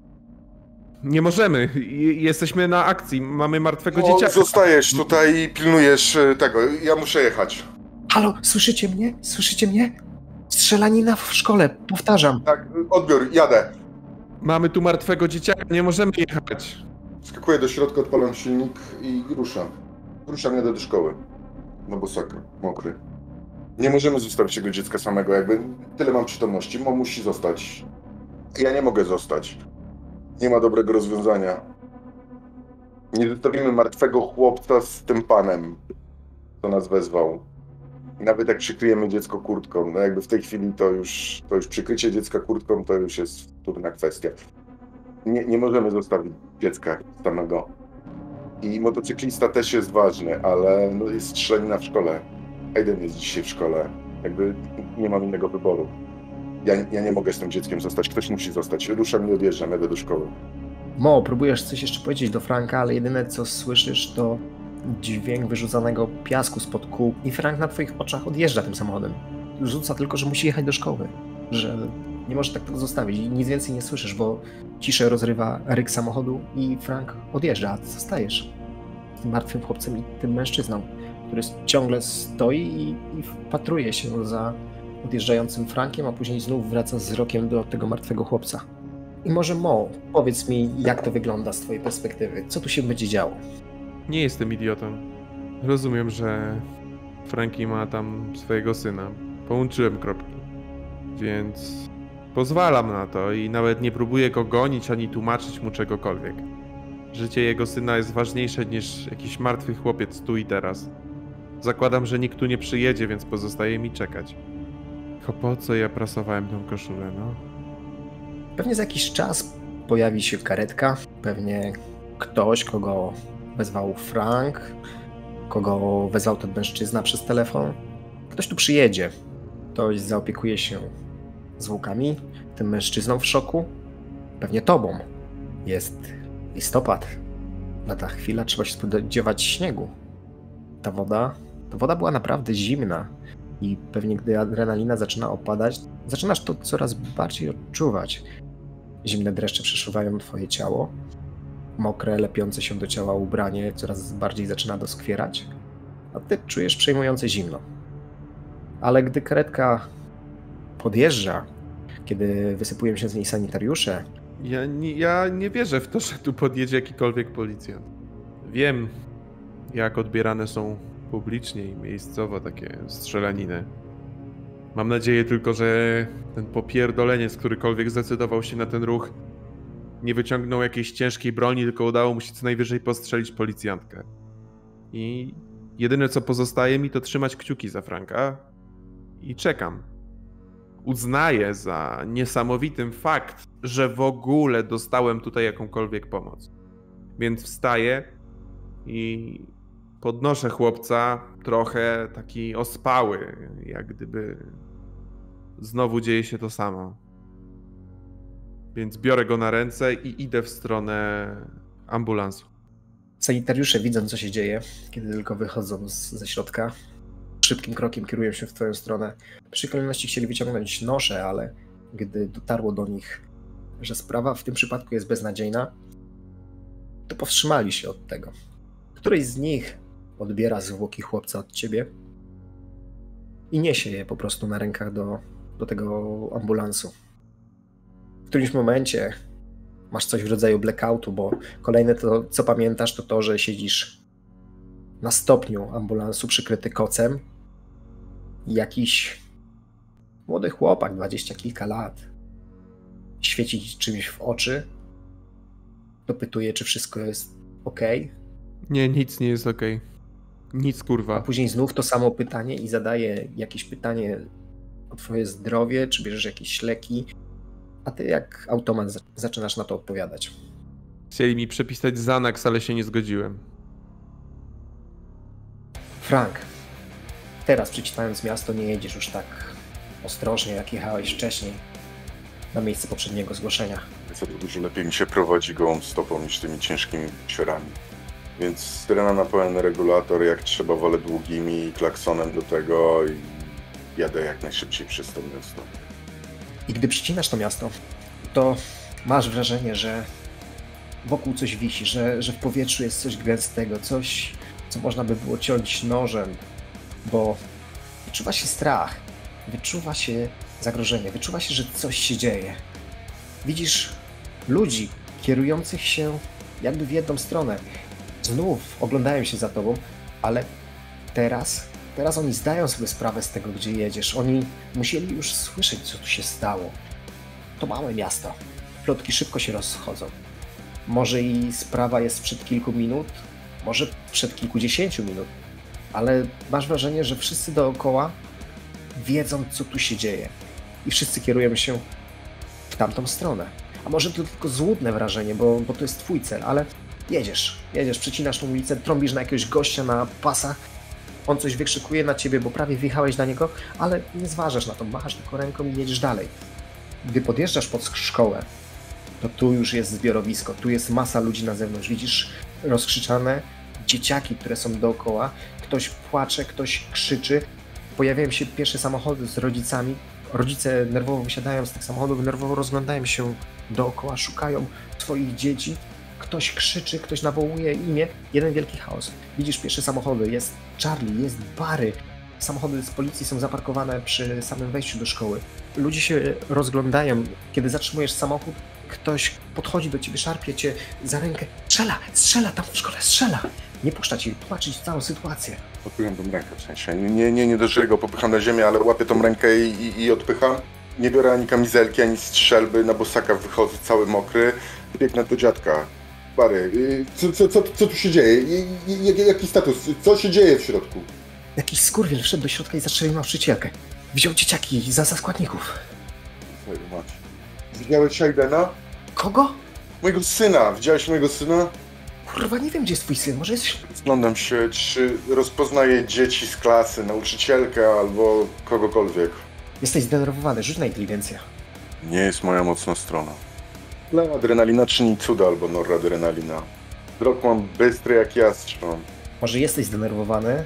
Nie możemy. I- jesteśmy na akcji. Mamy martwego No, dzieciaka. zostajesz tutaj i pilnujesz y, tego. Ja muszę jechać. Halo, słyszycie mnie? Słyszycie mnie? Strzelanina w szkole, powtarzam. Tak, odbiór, jadę. Mamy tu martwego dzieciaka, nie możemy jechać. Skakuję do środka, odpalam silnik i ruszam. Ruszam, jadę do szkoły. No bo sakra, mokry. Nie możemy zostawić tego dziecka samego, jakby tyle mam przytomności. Mo musi zostać. Ja nie mogę zostać. Nie ma dobrego rozwiązania. Nie zostawimy martwego chłopca z tym panem, co nas wezwał. Nawet jak przykryjemy dziecko kurtką, no jakby w tej chwili to już, to już przykrycie dziecka kurtką to już jest trudna kwestia. Nie, nie możemy zostawić dziecka samego. I motocyklista też jest ważny, ale no jest strzelanina w szkole. Aiden jest dzisiaj w szkole. Jakby nie mam innego wyboru. Ja, ja nie mogę z tym dzieckiem zostać, ktoś musi zostać. Ruszam i odjeżdżam, jadę do szkoły. Mo, próbujesz coś jeszcze powiedzieć do Franka, ale jedyne co słyszysz to dźwięk wyrzucanego piasku spod kół i Frank na twoich oczach odjeżdża tym samochodem. Rzuca tylko, że musi jechać do szkoły, że nie może tak tego zostawić i nic więcej nie słyszysz, bo ciszę rozrywa ryk samochodu i Frank odjeżdża, a ty zostajesz z tym martwym chłopcem i tym mężczyzną, który ciągle stoi i, i wpatruje się za odjeżdżającym Frankiem, a później znów wraca z wzrokiem do tego martwego chłopca. I może Mo, powiedz mi, jak to wygląda z twojej perspektywy, co tu się będzie działo? Nie jestem idiotą. Rozumiem, że Frankie ma tam swojego syna. Połączyłem kropki. Więc pozwalam na to i nawet nie próbuję go gonić ani tłumaczyć mu czegokolwiek. Życie jego syna jest ważniejsze niż jakiś martwy chłopiec tu i teraz. Zakładam, że nikt tu nie przyjedzie, więc pozostaje mi czekać. Tylko po co ja prasowałem tą koszulę, no? Pewnie za jakiś czas pojawi się karetka, pewnie ktoś, kogo wezwał Frank, kogo wezwał ten mężczyzna przez telefon. Ktoś tu przyjedzie, ktoś zaopiekuje się zwłokami, tym mężczyzną w szoku, pewnie tobą. Jest listopad, lata chwila, trzeba się spodziewać śniegu. Ta woda, ta woda była naprawdę zimna i pewnie gdy adrenalina zaczyna opadać, zaczynasz to coraz bardziej odczuwać. Zimne dreszcze przeszywają twoje ciało, mokre, lepiące się do ciała ubranie coraz bardziej zaczyna doskwierać, a ty czujesz przejmujące zimno. Ale gdy karetka podjeżdża, kiedy wysypują się z niej sanitariusze... Ja nie, ja nie wierzę w to, że tu podjedzie jakikolwiek policjant. Wiem, jak odbierane są publicznie i miejscowo takie strzelaniny. Mam nadzieję tylko, że ten popierdoleniec, którykolwiek zdecydował się na ten ruch, nie wyciągnął jakiejś ciężkiej broni, tylko udało mu się co najwyżej postrzelić policjantkę. I jedyne co pozostaje mi, to trzymać kciuki za Franka i czekam. uznaję za niesamowitym fakt, że w ogóle dostałem tutaj jakąkolwiek pomoc. Więc wstaję i podnoszę chłopca, trochę taki ospały, jak gdyby znowu dzieje się to samo. Więc biorę go na ręce i idę w stronę ambulansu. Sanitariusze, widząc co się dzieje, kiedy tylko wychodzą z, ze środka, szybkim krokiem kierują się w twoją stronę. Przy kolejności chcieli wyciągnąć nosze, ale gdy dotarło do nich, że sprawa w tym przypadku jest beznadziejna, to powstrzymali się od tego. Któryś z nich odbiera zwłoki chłopca od ciebie i niesie je po prostu na rękach do, do tego ambulansu. W którymś momencie masz coś w rodzaju blackoutu, bo kolejne to, co pamiętasz, to to, że siedzisz na stopniu ambulansu przykryty kocem i jakiś młody chłopak, dwadzieścia kilka lat, świeci ci czymś w oczy, dopytuje, czy wszystko jest okej. Nie, nic nie jest okej. Nic, kurwa. A później znów to samo pytanie i zadaje jakieś pytanie o twoje zdrowie, czy bierzesz jakieś leki, a ty jak automat zaczynasz na to odpowiadać. Chcieli mi przepisać Xanax, ale się nie zgodziłem. Frank, teraz przecinając miasto nie jedziesz już tak ostrożnie, jak jechałeś wcześniej na miejsce poprzedniego zgłoszenia. Co to dużo lepiej mi się prowadzi gołą stopą niż tymi ciężkimi siorami. Więc syrena na pełen regulator, jak trzeba wolę długimi i klaksonem do tego i jadę jak najszybciej przez to miasto. I gdy przycinasz to miasto, to masz wrażenie, że wokół coś wisi, że, że w powietrzu jest coś gęstego, coś, co można by było ciąć nożem, bo wyczuwa się strach, wyczuwa się zagrożenie, wyczuwa się, że coś się dzieje. Widzisz ludzi kierujących się jakby w jedną stronę. Znów oglądają się za tobą, ale teraz, teraz oni zdają sobie sprawę z tego, gdzie jedziesz. Oni musieli już słyszeć, co tu się stało. To małe miasto. Plotki szybko się rozchodzą. Może i sprawa jest sprzed kilku minut, może przed kilkudziesięciu minut, ale masz wrażenie, że wszyscy dookoła wiedzą, co tu się dzieje i wszyscy kierują się w tamtą stronę. A może to tylko złudne wrażenie, bo, bo to jest twój cel, ale jedziesz, jedziesz, przecinasz tą ulicę, trąbisz na jakiegoś gościa na pasach, on coś wykrzykuje na ciebie, bo prawie wjechałeś na niego, ale nie zważasz na to, machasz tylko ręką i jedziesz dalej. Gdy podjeżdżasz pod szkołę, to tu już jest zbiorowisko, tu jest masa ludzi na zewnątrz, widzisz rozkrzyczane dzieciaki, które są dookoła, ktoś płacze, ktoś krzyczy, pojawiają się pierwsze samochody z rodzicami, rodzice nerwowo wysiadają z tych samochodów, nerwowo rozglądają się dookoła, szukają swoich dzieci, ktoś krzyczy, ktoś nawołuje imię, jeden wielki chaos. Widzisz pierwsze samochody, jest Charlie, jest Barry, samochody z policji są zaparkowane przy samym wejściu do szkoły. Ludzie się rozglądają, kiedy zatrzymujesz samochód, ktoś podchodzi do ciebie, szarpie cię za rękę, strzela, strzela, tam w szkole strzela. Nie puszcza ci, tłumaczyć całą sytuację. Odpycham tą rękę, w sensie nie, nie, nie dość, że go popycham na ziemię, ale łapię tą rękę i, i, i odpycham. Nie biorę ani kamizelki, ani strzelby, na bosaka wychodzę cały mokry. Biegnę do dziadka. Bary, co, co, co, co tu się dzieje? Jaki, jaki status? Co się dzieje w środku? Jakiś skurwiel wszedł do środka i zastrzelił nauczycielkę. Wziął dzieciaki za, za składników. Twojego mać. Widziałeś Aidena? Kogo? Mojego syna. Widziałeś mojego syna? Kurwa, nie wiem, gdzie jest twój syn. Może jest... Rozglądam się, czy rozpoznaję dzieci z klasy, nauczycielkę albo kogokolwiek. Jesteś zdenerwowany, rzuć na inteligencję. Nie jest moja mocna strona. Ale adrenalina czyni cuda albo noradrenalina. Wzrok mam bystry jak jastrząb. Może jesteś zdenerwowany,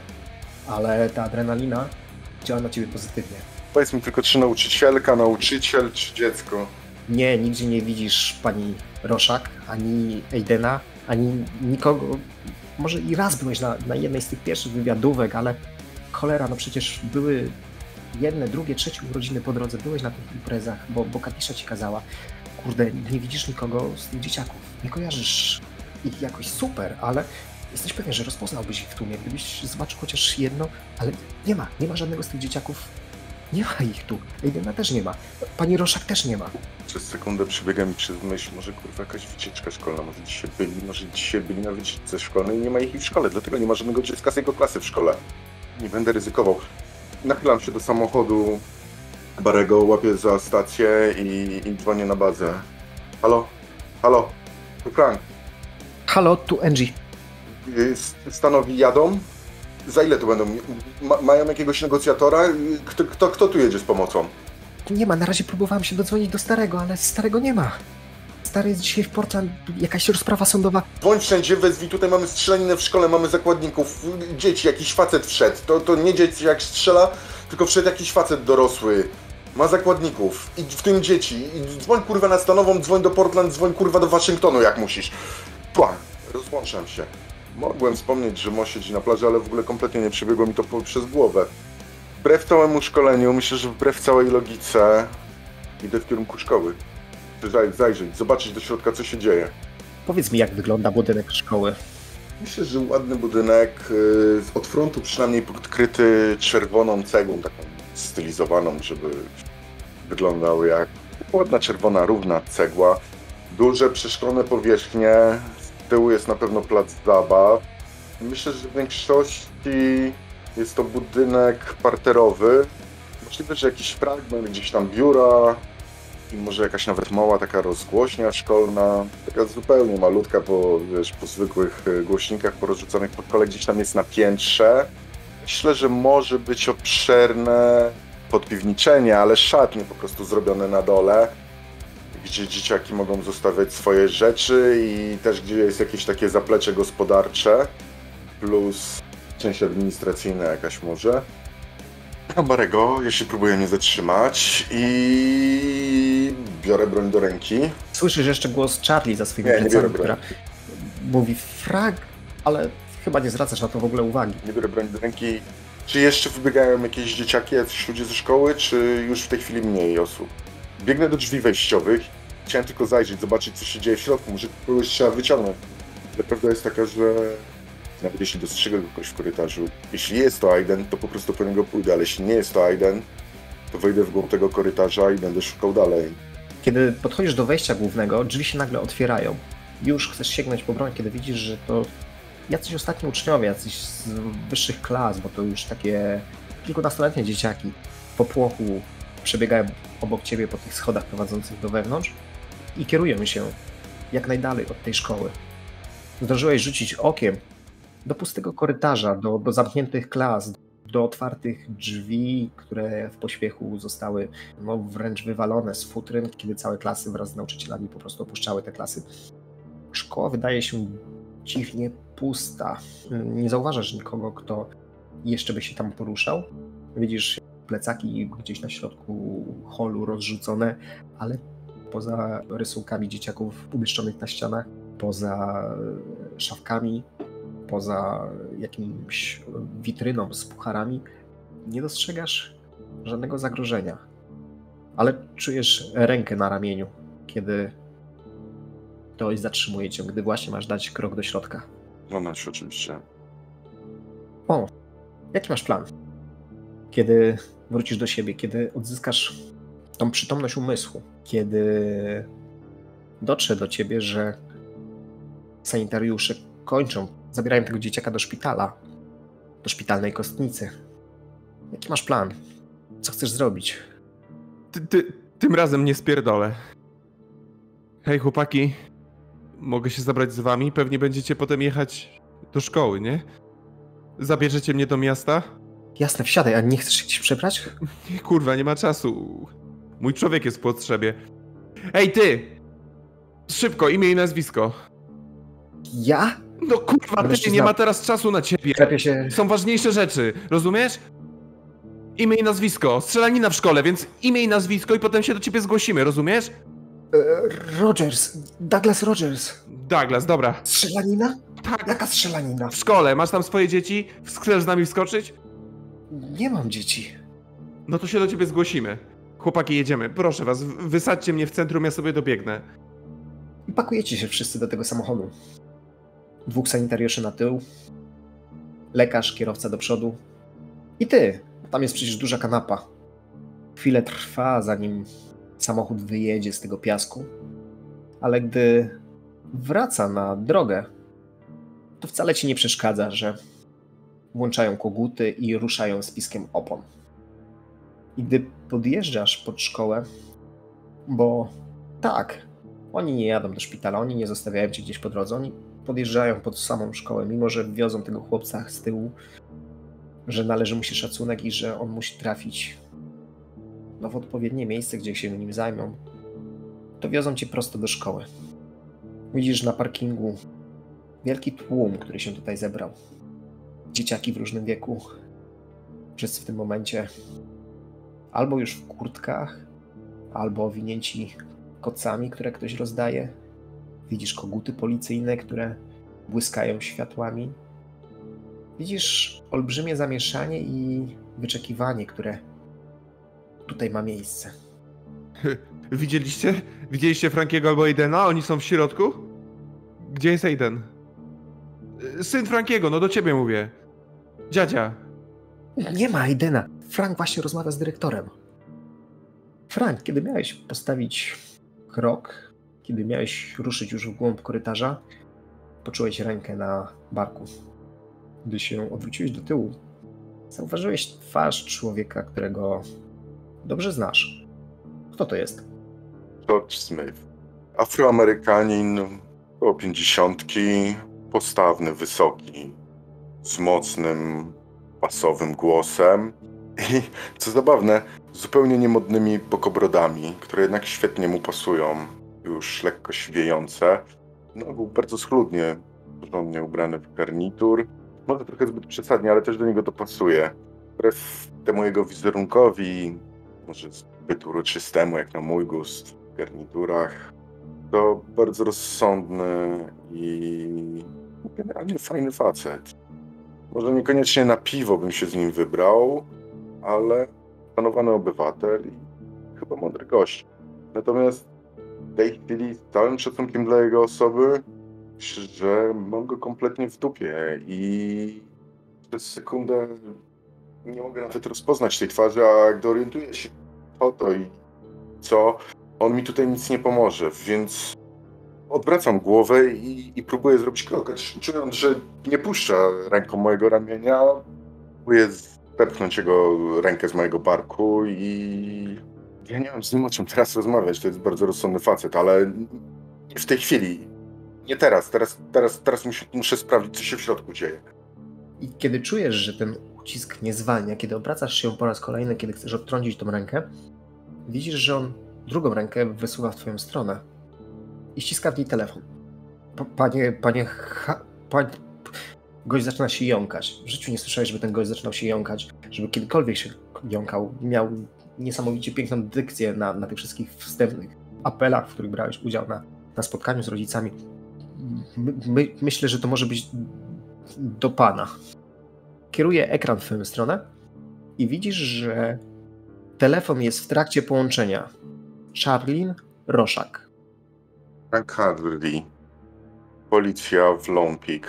ale ta adrenalina działa na ciebie pozytywnie. Powiedz mi tylko, czy nauczycielka, nauczyciel, czy dziecko? Nie, nigdzie nie widzisz pani Roszak, ani Aidena, ani nikogo. Może i raz byłeś na, na jednej z tych pierwszych wywiadówek, ale cholera, no przecież były jedne, drugie, trzecie urodziny po drodze. Byłeś na tych imprezach, bo, bo Katisza ci kazała. Kurde, nie widzisz nikogo z tych dzieciaków. Nie kojarzysz ich jakoś super, ale jesteś pewien, że rozpoznałbyś ich w tłumie, gdybyś zobaczył chociaż jedno, ale nie ma, nie ma żadnego z tych dzieciaków. Nie ma ich tu. Aidena też nie ma. Pani Roszak też nie ma. Przez sekundę przebiega mi przez myśl, może kurwa jakaś wycieczka szkolna, może dzisiaj byli, może dzisiaj byli na wycieczce szkolnej i nie ma ich w szkole, dlatego nie ma żadnego dziecka z jego klasy w szkole. Nie będę ryzykował. Nachylam się do samochodu, Barego łapię za stację i, i dzwonię na bazę. Halo? Halo? Tu Frank. Halo, tu Angie. Stanowi jadą? Za ile tu będą? Ma, mają jakiegoś negocjatora? Kto, kto, kto tu jedzie z pomocą? Nie ma, na razie próbowałem się dodzwonić do starego, ale starego nie ma. Stary jest dzisiaj w Portland, jakaś rozprawa sądowa. Bądź wszędzie, wezwij, tutaj mamy strzelaninę w szkole, mamy zakładników, dzieci, jakiś facet wszedł. To, to nie dzieci jak strzela, tylko wszedł jakiś facet dorosły. Ma zakładników, i w tym dzieci. I dzwoń kurwa na stanową, dzwoń do Portland, dzwoń kurwa do Waszyngtonu jak musisz. Pła, rozłączam się. Mogłem wspomnieć, że Mo siedzi na plaży, ale w ogóle kompletnie nie przebiegło mi to po, przez głowę. Wbrew całemu szkoleniu, myślę, że wbrew całej logice idę w kierunku szkoły. Chcę zajrzeć, zobaczyć do środka, co się dzieje. Powiedz mi, jak wygląda budynek szkoły. Myślę, że ładny budynek, od frontu przynajmniej podkryty czerwoną cegłą, taką stylizowaną, żeby wyglądał jak ładna, czerwona, równa cegła. Duże, przeszklone powierzchnie, z tyłu jest na pewno plac zabaw. Myślę, że w większości jest to budynek parterowy. Możliwe, że jakiś fragment, gdzieś tam biura i może jakaś nawet mała taka rozgłośnia szkolna, taka zupełnie malutka, po, wiesz, po zwykłych głośnikach porozrzucanych po kole, gdzieś tam jest na piętrze. Myślę, że może być obszerne podpiwniczenie, ale szatnie po prostu zrobione na dole, gdzie dzieciaki mogą zostawiać swoje rzeczy i też gdzie jest jakieś takie zaplecze gospodarcze, plus część administracyjna jakaś może. Barego, jeśli próbuje mnie zatrzymać i biorę broń do ręki. Słyszysz jeszcze głos Charlie za swoimi nie, nie plecami, która mówi Frank, ale chyba nie zwracasz na to w ogóle uwagi. Nie biorę broń do ręki. Czy jeszcze wybiegają jakieś dzieciaki, jacyś ludzie ze szkoły, czy już w tej chwili mniej osób? Biegnę do drzwi wejściowych. Chciałem tylko zajrzeć, zobaczyć, co się dzieje w środku. Może kogoś trzeba wyciągnąć. Ale prawda jest taka, że nawet jeśli dostrzegę kogoś w korytarzu, jeśli jest to Aiden, to po prostu po niego pójdę, ale jeśli nie jest to Aiden, to wejdę w głąb tego korytarza i będę szukał dalej. Kiedy podchodzisz do wejścia głównego, drzwi się nagle otwierają. Już chcesz sięgnąć po broń, kiedy widzisz, że to jacyś ostatni uczniowie, jacyś z wyższych klas, bo to już takie kilkunastoletnie dzieciaki po płochu przebiegają obok ciebie po tych schodach prowadzących do wewnątrz i kierują się jak najdalej od tej szkoły. Zdążyłeś rzucić okiem do pustego korytarza, do, do zamkniętych klas, do otwartych drzwi, które w pośpiechu zostały no, wręcz wywalone z futryn, kiedy całe klasy wraz z nauczycielami po prostu opuszczały te klasy. Szkoła wydaje się dziwnie pusta. Nie zauważasz nikogo, kto jeszcze by się tam poruszał. Widzisz plecaki gdzieś na środku holu rozrzucone, ale poza rysunkami dzieciaków umieszczonych na ścianach, poza szafkami, poza jakimś witryną z pucharami, nie dostrzegasz żadnego zagrożenia. Ale czujesz rękę na ramieniu, kiedy ktoś zatrzymuje cię, gdy właśnie masz dać krok do środka. No na się oczywiście. O, jaki masz plan? Kiedy wrócisz do siebie, kiedy odzyskasz tą przytomność umysłu, kiedy dotrze do ciebie, że sanitariusze kończą, zabierają tego dzieciaka do szpitala, do szpitalnej kostnicy. Jaki masz plan? Co chcesz zrobić? Ty, ty, tym razem nie spierdolę. Hej chłopaki, mogę się zabrać z wami? Pewnie będziecie potem jechać do szkoły, nie? Zabierzecie mnie do miasta? Jasne, wsiadaj, a nie chcesz się gdzieś przebrać? Nie, kurwa, nie ma czasu. Mój człowiek jest w potrzebie. Ej ty! Szybko, imię i nazwisko. Ja? No kurwa, ty, Mężczyzna- nie ma teraz czasu na ciebie. Klepie się... Są ważniejsze rzeczy, rozumiesz? Imię i nazwisko, strzelanina w szkole, więc imię i nazwisko i potem się do ciebie zgłosimy, rozumiesz? E, Rogers, Douglas Rogers. Douglas, dobra. Strzelanina? Tak, Jaka strzelanina? w szkole, masz tam swoje dzieci? Chcesz z nami wskoczyć? Nie mam dzieci. No to się do ciebie zgłosimy. Chłopaki, jedziemy, proszę was, wysadźcie mnie w centrum, ja sobie dobiegnę. I pakujecie się wszyscy do tego samochodu. Dwóch sanitariuszy na tył, lekarz, kierowca do przodu i ty. Tam jest przecież duża kanapa. Chwilę trwa, zanim samochód wyjedzie z tego piasku, ale gdy wraca na drogę, to wcale ci nie przeszkadza, że włączają koguty i ruszają z piskiem opon. I gdy podjeżdżasz pod szkołę, bo tak, oni nie jadą do szpitala, oni nie zostawiają cię gdzieś po drodze, oni podjeżdżają pod samą szkołę, mimo że wiozą tego chłopca z tyłu, że należy mu się szacunek i że on musi trafić no, w odpowiednie miejsce, gdzie się nim zajmą, to wiozą cię prosto do szkoły. Widzisz na parkingu wielki tłum, który się tutaj zebrał. Dzieciaki w różnym wieku. Wszyscy w tym momencie albo już w kurtkach, albo owinięci kocami, które ktoś rozdaje. Widzisz koguty policyjne, które błyskają światłami. Widzisz olbrzymie zamieszanie i wyczekiwanie, które tutaj ma miejsce. Widzieliście? Widzieliście Frankiego albo Aidena? Oni są w środku? Gdzie jest Aiden? Syn Frankiego, no do ciebie mówię. Dziadzia. Nie ma Aidena. Frank właśnie rozmawia z dyrektorem. Frank, kiedy miałeś postawić krok, kiedy miałeś ruszyć już w głąb korytarza, poczułeś rękę na barku. Gdy się odwróciłeś do tyłu, zauważyłeś twarz człowieka, którego dobrze znasz. Kto to jest? George Smith. Afroamerykanin, około pięćdziesiątki, postawny, wysoki, z mocnym, basowym głosem i, co zabawne, zupełnie niemodnymi bokobrodami, które jednak świetnie mu pasują, już lekko siwiejące. No, był bardzo schludnie, porządnie ubrany w garnitur. Może trochę zbyt przesadnie, ale też do niego to pasuje. Wbrew temu jego wizerunkowi, może zbyt uroczystemu, jak na mój gust, w garniturach, to bardzo rozsądny i generalnie fajny facet. Może niekoniecznie na piwo bym się z nim wybrał, ale szanowany obywatel i chyba mądry gość. Natomiast w tej chwili z całym szacunkiem dla jego osoby, myślę, że mam go kompletnie w dupie i przez sekundę nie mogę nawet rozpoznać tej twarzy, a gdy orientuję się o to i co, on mi tutaj nic nie pomoże, więc odwracam głowę i, i próbuję zrobić krok, czując, że nie puszcza ręką mojego ramienia. Próbuję zepchnąć jego rękę z mojego barku i ja nie mam z nim o czym teraz rozmawiać, to jest bardzo rozsądny facet, ale nie w tej chwili, nie teraz, teraz, teraz, teraz muszę, muszę sprawdzić, co się w środku dzieje. I kiedy czujesz, że ten ucisk nie zwalnia, kiedy obracasz się po raz kolejny, kiedy chcesz odtrącić tą rękę, widzisz, że on drugą rękę wysuwa w twoją stronę i ściska w niej telefon. Panie, panie, ha, panie... Gość zaczyna się jąkać. W życiu nie słyszałeś, żeby ten gość zaczynał się jąkać, żeby kiedykolwiek się jąkał. Miał niesamowicie piękną dykcję na, na tych wszystkich wstępnych apelach, w których brałeś udział na, na spotkaniu z rodzicami. My, my, myślę, że to może być do pana. Kieruję ekran w twoją stronę i widzisz, że telefon jest w trakcie połączenia. Charlene Roszak. Frank Hardy. Policja w Lone Peak.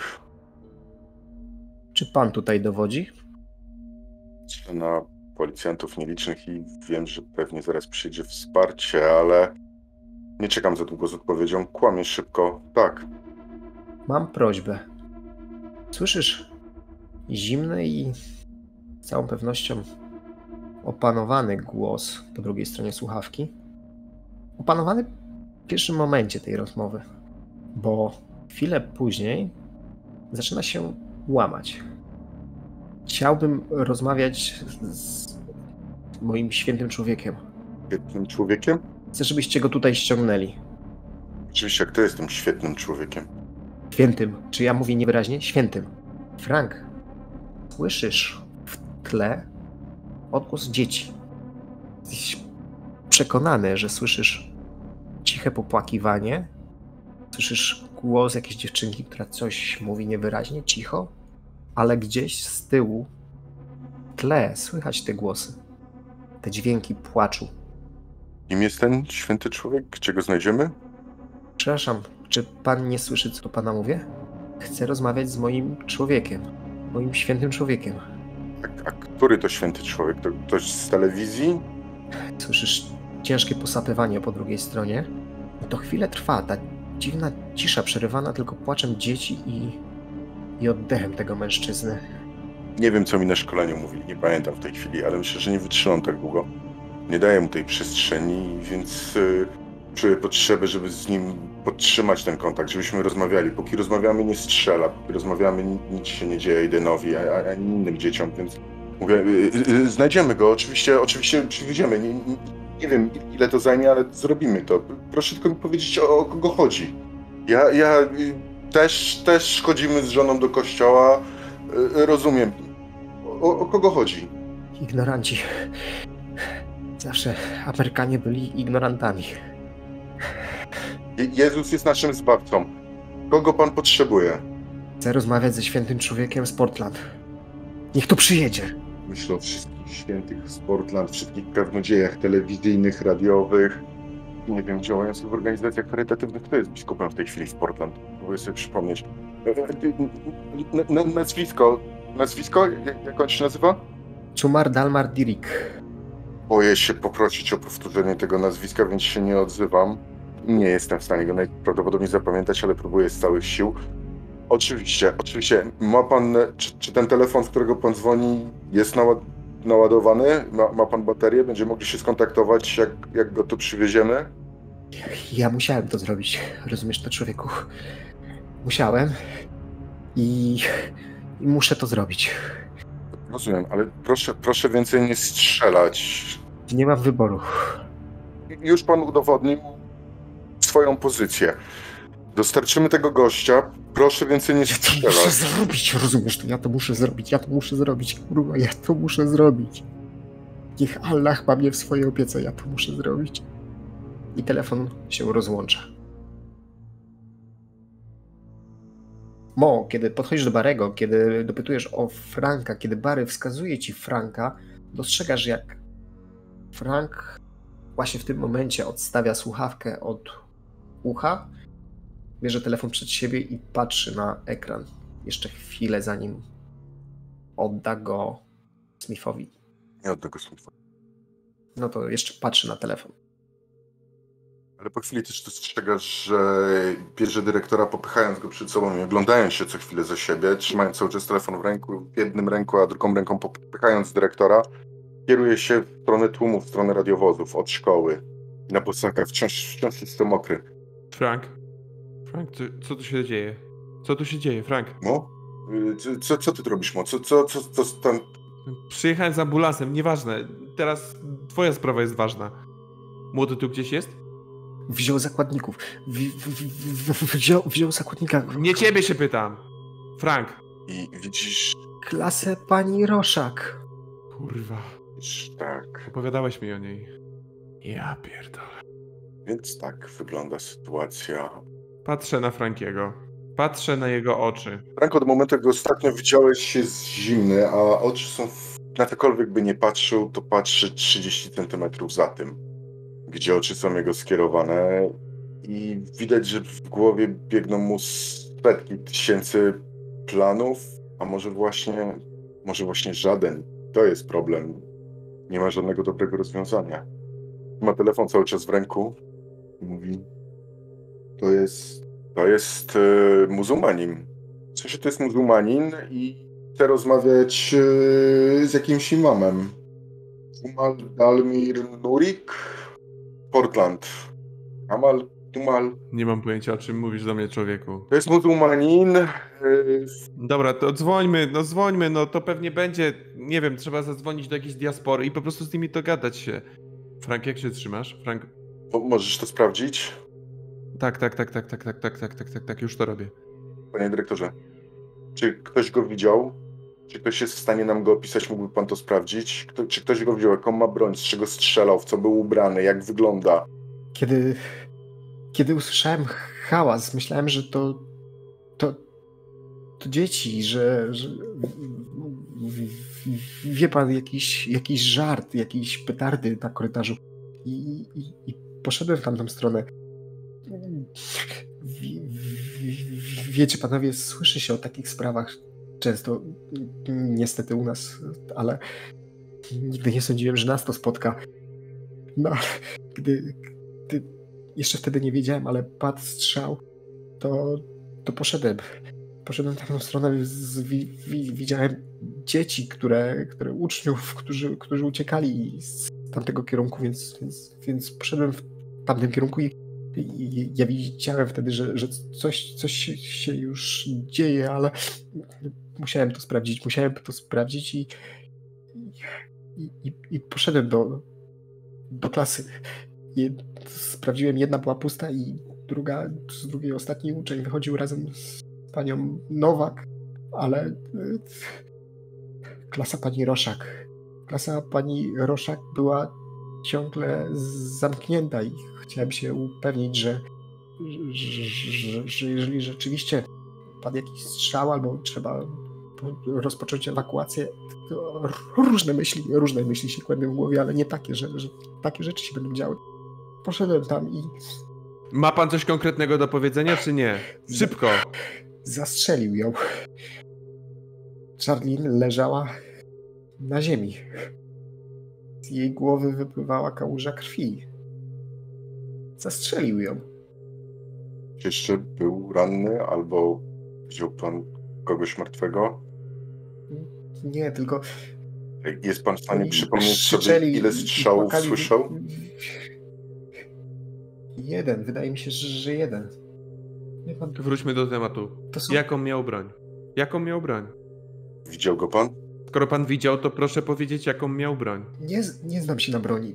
Czy pan tutaj dowodzi? Patrzę na policjantów nielicznych i wiem, że pewnie zaraz przyjdzie wsparcie, ale nie czekam za długo z odpowiedzią. Kłamię szybko. Tak. Mam prośbę. Słyszysz zimny i z całą pewnością opanowany głos po drugiej stronie słuchawki. Opanowany w pierwszym momencie tej rozmowy, bo chwilę później zaczyna się łamać. Chciałbym rozmawiać z moim świętym człowiekiem. Świetnym człowiekiem? Chcę, żebyście go tutaj ściągnęli. Oczywiście, jak to jestem świetnym człowiekiem. Świętym. Czy ja mówię niewyraźnie? Świętym. Frank, słyszysz w tle odgłos dzieci. Jesteś przekonany, że słyszysz ciche popłakiwanie. Słyszysz głos jakiejś dziewczynki, która coś mówi niewyraźnie, cicho, ale gdzieś z tyłu, w tle słychać te głosy, te dźwięki płaczu. Kim jest ten święty człowiek? Gdzie go znajdziemy? Przepraszam, czy pan nie słyszy, co do pana mówię? Chcę rozmawiać z moim człowiekiem, moim świętym człowiekiem. A, a który to święty człowiek? To ktoś z telewizji? Słyszysz ciężkie posapywanie po drugiej stronie. I to chwilę trwa, ta dziwna cisza przerywana tylko płaczem dzieci i, i oddechem tego mężczyzny. Nie wiem, co mi na szkoleniu mówili, nie pamiętam w tej chwili, ale myślę, że nie wytrzymam tak długo. Nie daję mu tej przestrzeni, więc y, czuję potrzebę, żeby z nim podtrzymać ten kontakt, żebyśmy rozmawiali. Póki rozmawiamy, nie strzela, póki rozmawiamy, nic się nie dzieje Aidenowi, ani innym dzieciom, więc mówię, y, y, znajdziemy go, oczywiście, oczywiście przywieziemy. Nie, nie, nie wiem, ile to zajmie, ale zrobimy to. Proszę tylko mi powiedzieć, o, o kogo chodzi. Ja, ja y, też, też chodzimy z żoną do kościoła, y, rozumiem. O, o kogo chodzi? Ignoranci. Zawsze Amerykanie byli ignorantami. Je- Jezus jest naszym zbawcą. Kogo pan potrzebuje? Chcę rozmawiać ze świętym człowiekiem z Portland. Niech tu przyjedzie. Myślę o wszystkich świętych z Portland, wszystkich kaznodziejach telewizyjnych, radiowych. Nie wiem, działających w organizacjach charytatywnych. Kto jest biskupem w tej chwili w Portland? Próbuję sobie przypomnieć. Na, na, nazwisko. Nazwisko? Jak, jak on się nazywa? Chumar Dalmar Dirik. Boję się poprosić o powtórzenie tego nazwiska, więc się nie odzywam. Nie jestem w stanie go najprawdopodobniej zapamiętać, ale próbuję z całych sił. Oczywiście, oczywiście. Ma pan, czy, czy ten telefon, z którego pan dzwoni, jest naład, naładowany? Ma, ma pan baterię? Będziemy mogli się skontaktować, jak, jak go tu przywieziemy? Ja musiałem to zrobić. Rozumiesz to, człowieku? Musiałem. I, i muszę to zrobić. Rozumiem, ale proszę, proszę więcej nie strzelać. Nie mam wyboru. Już pan udowodnił swoją pozycję. Dostarczymy tego gościa. Proszę więcej nie Ja to muszę strzelać. zrobić, rozumiesz to? Ja to muszę zrobić, ja to muszę zrobić, kurwa, ja to muszę zrobić. Niech Allah ma mnie w swojej opiece, ja to muszę zrobić. I telefon się rozłącza. Mo, kiedy podchodzisz do Barego, kiedy dopytujesz o Franka, kiedy Barry wskazuje ci Franka, dostrzegasz, jak Frank właśnie w tym momencie odstawia słuchawkę od ucha, bierze telefon przed siebie i patrzy na ekran. Jeszcze chwilę, zanim odda go Smithowi. Nie odda go Smithowi. No to jeszcze patrzy na telefon. Ale po chwili też dostrzegasz, że bierze dyrektora, popychając go przed sobą i oglądając się co chwilę za siebie, trzymając cały czas telefon w ręku, w jednym ręku, a drugą ręką popychając dyrektora, kieruje się w stronę tłumu, w stronę radiowozów, od szkoły. Na bosakach, wciąż, wciąż jest to mokry. Frank? Frank, co, co tu się dzieje? Co tu się dzieje, Frank? No? Y, Co, co ty tu robisz, Mo? Co, co, co, co tam... Przyjechałem z ambulansem, nieważne. Teraz twoja sprawa jest ważna. Młody tu gdzieś jest? Wziął zakładników. W, w, w, wziął, wziął zakładnika. Nie ciebie się pytam. Frank. I widzisz... Klasę pani Roszak. Kurwa. widzisz, tak. Opowiadałeś mi o niej. Ja pierdolę. Więc tak wygląda sytuacja. Patrzę na Frankiego. Patrzę na jego oczy. Frank, od momentu, jak go ostatnio widziałeś, jest zimny, a oczy są... W... Na cokolwiek by nie patrzył, to patrzy trzydzieści centymetrów za tym, gdzie oczy są jego skierowane. I widać, że w głowie biegną mu setki tysięcy planów, a może właśnie... Może właśnie żaden. To jest problem. Nie ma żadnego dobrego rozwiązania. Ma telefon cały czas w ręku i mówi... To jest... To jest e, muzułmanin. W sensie to jest muzułmanin i chce rozmawiać e, z jakimś imamem. Umal Dalmir Nurik? Portland. Amal Tumal. Nie mam pojęcia, o czym mówisz do mnie, człowieku. To jest muzułmanin. E, Dobra, to dzwońmy, no dzwońmy, no to pewnie będzie, nie wiem, trzeba zadzwonić do jakiejś diaspory i po prostu z nimi dogadać się. Frank, jak się trzymasz? Frank? mo- możesz to sprawdzić? Tak, tak, tak, tak, tak, tak, tak, tak, tak, tak, tak, już to robię. Panie dyrektorze, czy ktoś go widział? Czy ktoś jest w stanie nam go opisać? Mógłby pan to sprawdzić? Kto, czy ktoś go widział? Jaką ma broń? Z czego strzelał? W co był ubrany? Jak wygląda? Kiedy, kiedy usłyszałem hałas, myślałem, że to, to, to dzieci, że, że wie pan, jakiś, jakiś żart, jakieś petardy na korytarzu. I, i, i poszedłem w tamtą stronę. Wie, wiecie panowie, słyszy się o takich sprawach często, niestety u nas, ale nigdy nie sądziłem, że nas to spotka. No, gdy, gdy jeszcze wtedy nie wiedziałem, ale padł strzał, to, to poszedłem. poszedłem w tamtą stronę, z, wi, wi, widziałem dzieci, które, które uczniów, którzy, którzy uciekali z tamtego kierunku, więc, więc, więc poszedłem w tamtym kierunku i, i ja widziałem wtedy, że, że coś, coś się, się już dzieje, ale musiałem to sprawdzić, musiałem to sprawdzić i, i, i, i poszedłem do, do klasy. I sprawdziłem, jedna była pusta i druga, z drugiej ostatni uczeń wychodził razem z panią Nowak, ale klasa pani Roszak. Klasa pani Roszak była ciągle zamknięta i chciałem się upewnić, że, że, że, że jeżeli rzeczywiście padł jakiś strzał albo trzeba rozpocząć ewakuację, to różne myśli, różne myśli się kładą w głowie, ale nie takie, że, że takie rzeczy się będą działy. Poszedłem tam i... Ma pan coś konkretnego do powiedzenia, czy nie? Szybko! Zastrzelił ją. Charlene leżała na ziemi. Z jej głowy wypływała kałuża krwi. Zastrzelił ją. Jeszcze był ranny, albo widział pan kogoś martwego? Nie, tylko... Jest pan w stanie przypomnieć sobie, ile strzałów słyszał? Jeden, wydaje mi się, że, że jeden. Nie pan... Wróćmy do tematu. Są... Jaką miał broń? Jaką miał broń? Widział go pan? Skoro pan widział, to proszę powiedzieć, jaką miał broń. Nie, nie znam się na broni.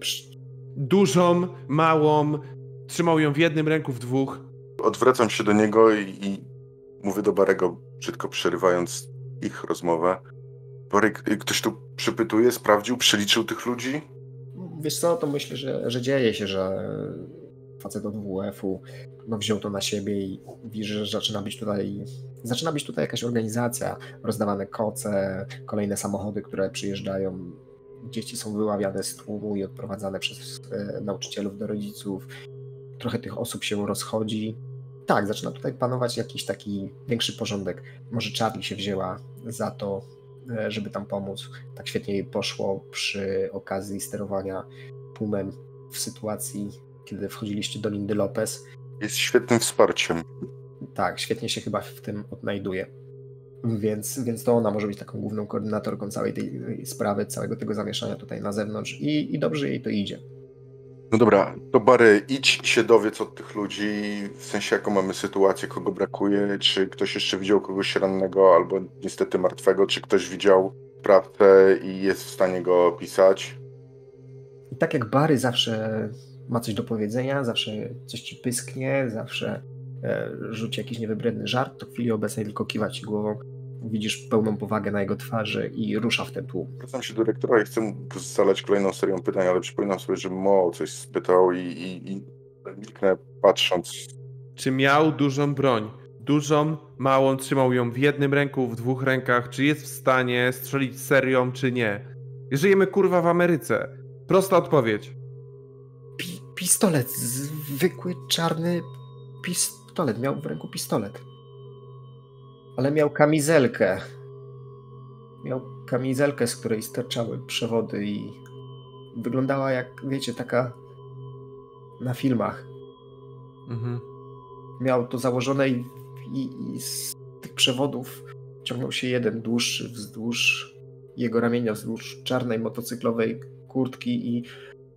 Dużą, małą, trzymał ją w jednym ręku, w dwóch. Odwracam się do niego i, i mówię do Barego, brzydko przerywając ich rozmowę. Barek, ktoś tu przypytuje, sprawdził, przeliczył tych ludzi? Wiesz co, to myślę, że, że dzieje się, że facet od W W F-u no, wziął to na siebie i widzi, że zaczyna być tutaj zaczyna być tutaj jakaś organizacja, rozdawane koce, kolejne samochody, które przyjeżdżają, dzieci są wyławiane z tłumu i odprowadzane przez e, nauczycielów do rodziców. Trochę tych osób się rozchodzi. Tak, zaczyna tutaj panować jakiś taki większy porządek. Może Charlie się wzięła za to, e, żeby tam pomóc. Tak świetnie jej poszło przy okazji sterowania tłumem w sytuacji, kiedy wchodziliście do Lindy Lopez. Jest świetnym wsparciem. Tak, świetnie się chyba w tym odnajduje. Więc, więc to ona może być taką główną koordynatorką całej tej sprawy, całego tego zamieszania tutaj na zewnątrz i, i dobrze jej to idzie. No dobra, to Barry, idź i się dowiedz od tych ludzi, w sensie jaką mamy sytuację, kogo brakuje, czy ktoś jeszcze widział kogoś rannego albo niestety martwego, czy ktoś widział sprawcę i jest w stanie go opisać. I tak jak Barry zawsze ma coś do powiedzenia, zawsze coś ci pysknie, zawsze e, rzuci jakiś niewybredny żart, to w chwili obecnej tylko kiwa ci głową, widzisz pełną powagę na jego twarzy i rusza w ten tłum. Wracam się do dyrektora i chcę mu zalać kolejną serią pytań, ale przypominam sobie, że Mo coś spytał i, i, i milknę patrząc. Czy miał dużą broń? Dużą, małą, trzymał ją w jednym ręku, w dwóch rękach, czy jest w stanie strzelić serią, czy nie? Żyjemy kurwa w Ameryce. Prosta odpowiedź. Pi- pistolet, zwykły czarny pistolet, miał w ręku pistolet. Ale miał kamizelkę. Miał kamizelkę, z której sterczały przewody i wyglądała jak, wiecie, taka na filmach. Mhm. Miał to założone i, i, i z tych przewodów ciągnął się jeden dłuższy wzdłuż jego ramienia, wzdłuż czarnej motocyklowej kurtki i,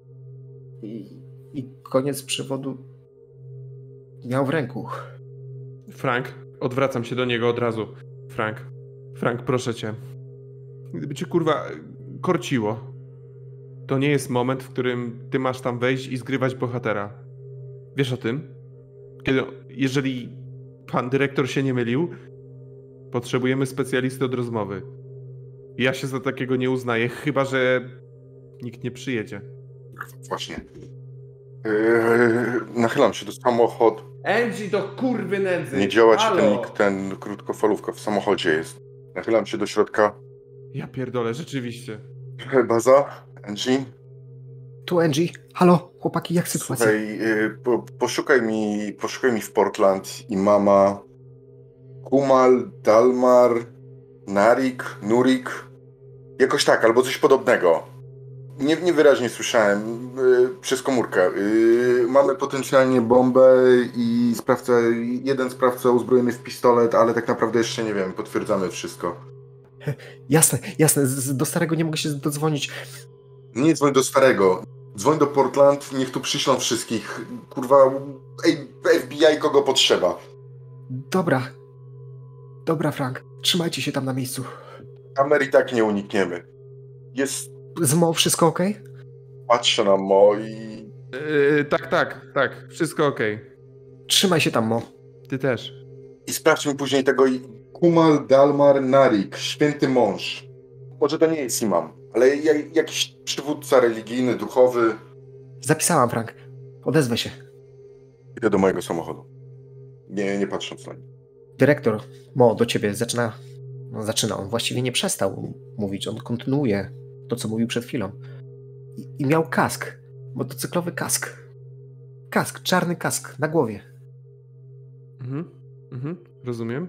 i, i koniec przewodu miał w ręku. Frank, odwracam się do niego od razu. Frank, Frank, proszę cię. Gdyby cię kurwa korciło, to nie jest moment, w którym ty masz tam wejść i zgrywać bohatera. Wiesz o tym? Kiedy, jeżeli pan dyrektor się nie mylił, potrzebujemy specjalisty od rozmowy. Ja się za takiego nie uznaję, chyba że nikt nie przyjedzie. Właśnie. Yy, nachylam się do samochodu. Angie do kurwy nędzy! Nie działa ci Halo! ten, ten krótkofalówka, w samochodzie jest. Nachylam się do środka. Ja pierdolę, rzeczywiście. Baza, Angie. Tu Angie. Halo, chłopaki, jak sytuacja? Słuchaj, yy, po, poszukaj mi, poszukaj mi w Portland i mama. Kumal, Dalmar, Narik, Nurik. Jakoś tak, albo coś podobnego. Nie, niewyraźnie słyszałem yy, przez komórkę. Yy, mamy potencjalnie bombę i sprawca, jeden sprawca uzbrojony w pistolet, ale tak naprawdę jeszcze nie wiem, potwierdzamy wszystko. Jasne, jasne, z, do starego nie mogę się dodzwonić. Nie dzwoń do starego. Dzwoń do Portland, niech tu przyślą wszystkich. Kurwa, ej, F B I kogo potrzeba. Dobra. Dobra, Frank. Trzymajcie się tam na miejscu. Kamer i tak nie unikniemy. Jest... Z Mo wszystko okej? Patrzę na Mo i... Yy, tak, tak, tak. Wszystko okej. Trzymaj się tam, Mo. Ty też. I sprawdź mi później tego Kumal Dalmar Narik, święty mąż. Może to nie jest imam, ale jakiś przywódca religijny, duchowy. Zapisałam, Frank. Odezwę się. Idę do mojego samochodu. Nie, nie patrząc na nie. Dyrektor, Mo, do ciebie zaczyna... No, zaczyna. On właściwie nie przestał mówić. On kontynuuje to, co mówił przed chwilą. I, i miał kask. Motocyklowy kask. Kask, czarny kask na głowie. Mhm, mhm, rozumiem.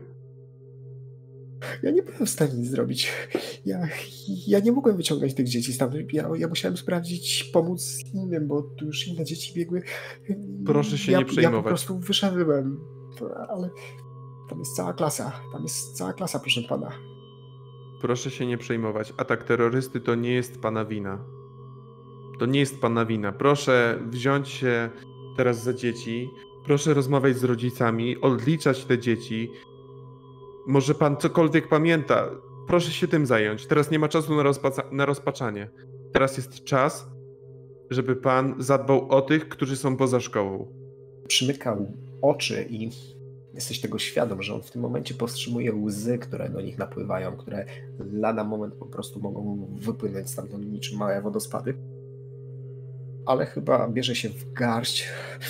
Ja nie byłem w stanie nic zrobić. Ja, ja nie mogłem wyciągać tych dzieci stamtąd. Ja, ja musiałem sprawdzić, pomóc innym, bo tu już inne dzieci biegły. Proszę się ja, nie przejmować. Ja po prostu wyszedłem. Ale tam jest cała klasa. Tam jest cała klasa, proszę pana. Proszę się nie przejmować. Atak terrorysty to nie jest pana wina. To nie jest pana wina. Proszę wziąć się teraz za dzieci. Proszę rozmawiać z rodzicami, odliczać te dzieci. Może pan cokolwiek pamięta. Proszę się tym zająć. Teraz nie ma czasu na, rozpaca- na rozpaczanie. Teraz jest czas, żeby pan zadbał o tych, którzy są poza szkołą. Przymykał oczy i jesteś tego świadom, że on w tym momencie powstrzymuje łzy, które do nich napływają, które lada moment po prostu mogą wypłynąć stamtąd niczym małe wodospady. Ale chyba bierze się w garść,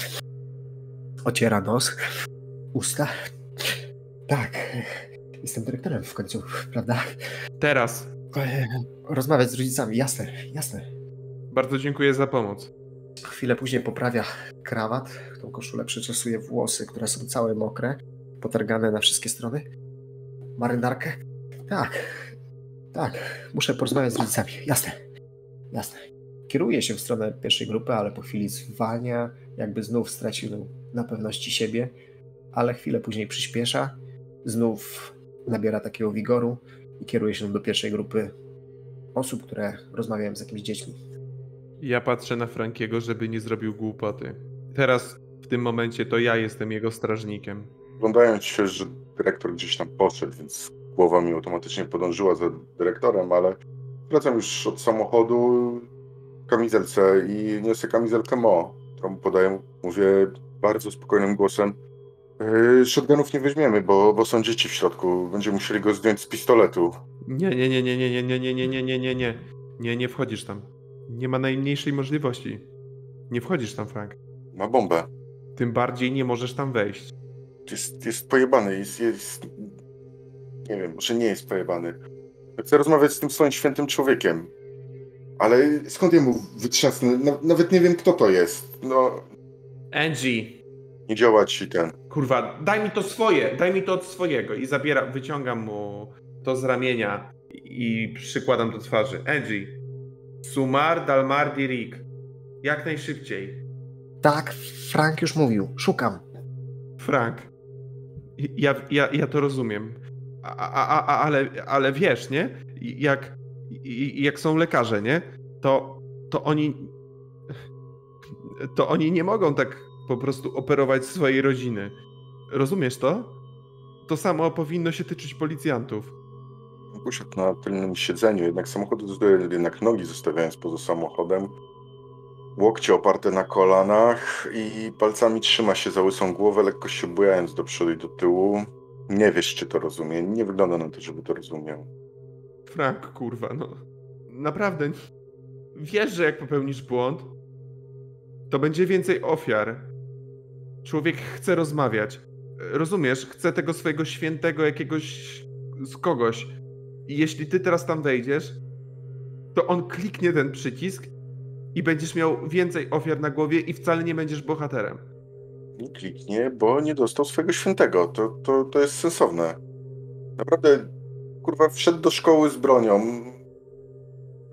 ociera nos, usta. Tak, jestem dyrektorem w końcu, prawda? Teraz. Rozmawiać z rodzicami, jasne, jasne. Bardzo dziękuję za pomoc. Chwilę później poprawia krawat, tą koszulę przeczesuje włosy, które są całe mokre, potargane na wszystkie strony. Marynarkę? Tak, tak, muszę porozmawiać z rodzicami, jasne, jasne. Kieruje się w stronę pierwszej grupy, ale po chwili zwalnia, jakby znów stracił na pewności siebie, ale chwilę później przyspiesza, znów nabiera takiego wigoru i kieruje się do pierwszej grupy osób, które rozmawiają z jakimiś dziećmi. Ja patrzę na Frankiego, żeby nie zrobił głupoty. Teraz, w tym momencie, to ja jestem jego strażnikiem. Oglądając się, że dyrektor gdzieś tam poszedł, więc głowa mi automatycznie podążyła za dyrektorem, ale wracam już od samochodu w kamizelce i niosę kamizelkę Mo, którą mu podaję. Mówię bardzo spokojnym głosem: Yy, shotgunów nie weźmiemy, bo, bo są dzieci w środku. Będziemy musieli go zdjąć z pistoletu. Nie, nie, nie, nie, nie, nie, nie, nie, nie, nie, nie, nie. Nie, nie wchodzisz tam. Nie ma najmniejszej możliwości. Nie wchodzisz tam, Frank. Ma bombę. Tym bardziej nie możesz tam wejść. Jest, jest pojebany, jest, jest... Nie wiem, może nie jest pojebany. Chcę rozmawiać z tym swoim świętym człowiekiem. Ale skąd ja mu wytrzasnę? No, nawet nie wiem, kto to jest. No, Angie! nie działa ci ten. Kurwa, daj mi to swoje, daj mi to od swojego. I zabieram, wyciągam mu to z ramienia i przykładam do twarzy. Angie, Sumar Dalmar Dirik. Jak najszybciej. Tak, Frank już mówił, szukam. Frank, ja, ja, ja to rozumiem. A, a, a, ale, ale wiesz, nie? Jak, jak są lekarze, nie? To, to oni... To oni nie mogą tak po prostu operować swojej rodziny. Rozumiesz to? To samo powinno się tyczyć policjantów. Usiadł na tylnym siedzeniu, jednak samochód jednak nogi zostawiając poza samochodem. Łokcie oparte na kolanach i palcami trzyma się za łysą głowę, lekko się bujając do przodu i do tyłu. Nie wiesz, czy to rozumie. Nie wygląda na to, żeby to rozumiał. Frank, kurwa, no. Naprawdę. Wiesz, że jak popełnisz błąd, to będzie więcej ofiar. Człowiek chce rozmawiać. Rozumiesz? Chce tego swojego świętego jakiegoś... z kogoś. I jeśli ty teraz tam wejdziesz, to on kliknie ten przycisk i będziesz miał więcej ofiar na głowie i wcale nie będziesz bohaterem. Nie kliknie, bo nie dostał swojego świętego. To, to, to jest sensowne. Naprawdę, kurwa, wszedł do szkoły z bronią.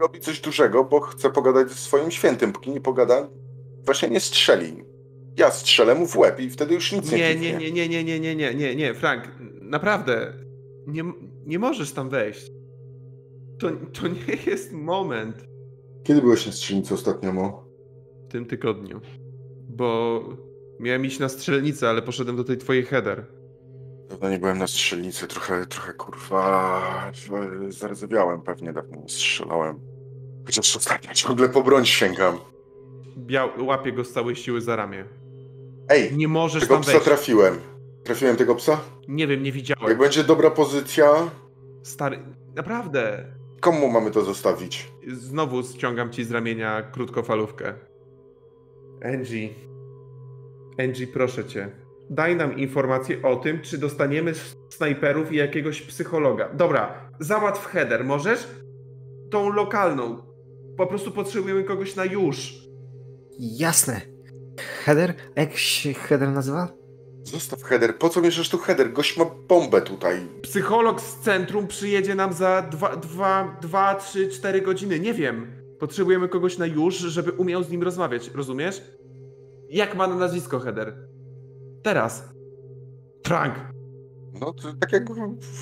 robi coś dużego, bo chce pogadać ze swoim świętym. Póki nie pogada, właśnie nie strzeli. Ja strzelę mu w łeb i wtedy już nic nie Nie, kliknie. nie, nie, nie, nie, nie, nie, nie, nie, Frank, naprawdę, nie, nie możesz tam wejść. To, to nie jest moment Kiedy byłeś na strzelnicy ostatnio, Mo? w tym tygodniu, bo miałem iść na strzelnicę, ale poszedłem do tej twojej header. Dawno nie byłem na strzelnicy, trochę, trochę kurwa zardzewiałem pewnie, dawno nie strzelałem. Chociaż ostatnio ciągle po broń sięgam. Biał, łapię go z całej siły za ramię. Ej, Nie możesz tego tam psa wejść. trafiłem. Trafiłem tego psa? Nie wiem, nie Jak widziałem. będzie dobra pozycja, Stary, naprawdę. komu mamy to zostawić? Znowu ściągam ci z ramienia krótkofalówkę. Angie. Angie, proszę cię. Daj nam informację o tym, czy dostaniemy snajperów i jakiegoś psychologa. Dobra, załatw header, możesz? Tą lokalną. Po prostu potrzebujemy kogoś na już. Jasne. Header? Jak się header nazywa? Zostaw header, po co mieszasz tu header? Gość ma bombę tutaj. Psycholog z centrum przyjedzie nam za dwa, dwa, dwa, trzy, cztery godziny. Nie wiem. Potrzebujemy kogoś na już, żeby umiał z nim rozmawiać. Rozumiesz? Jak ma na nazwisko header? Teraz. Frank. No to tak jak...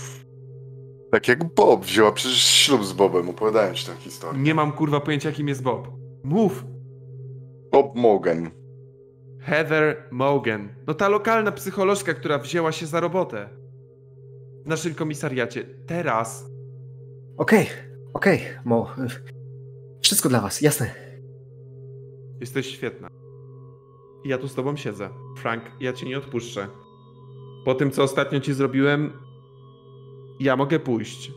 Tak jak Bob wzięła przecież ślub z Bobem, opowiadałem ci tę historię. Nie mam kurwa pojęcia, kim jest Bob. Mów. Bob Morgan. Heather Morgan. No ta lokalna psycholożka, która wzięła się za robotę. W naszym komisariacie. Teraz. Okej, okej, Mo. Wszystko dla was, jasne. Jesteś świetna. I ja tu z tobą siedzę. Frank, ja cię nie odpuszczę. Po tym, co ostatnio ci zrobiłem, ja mogę pójść.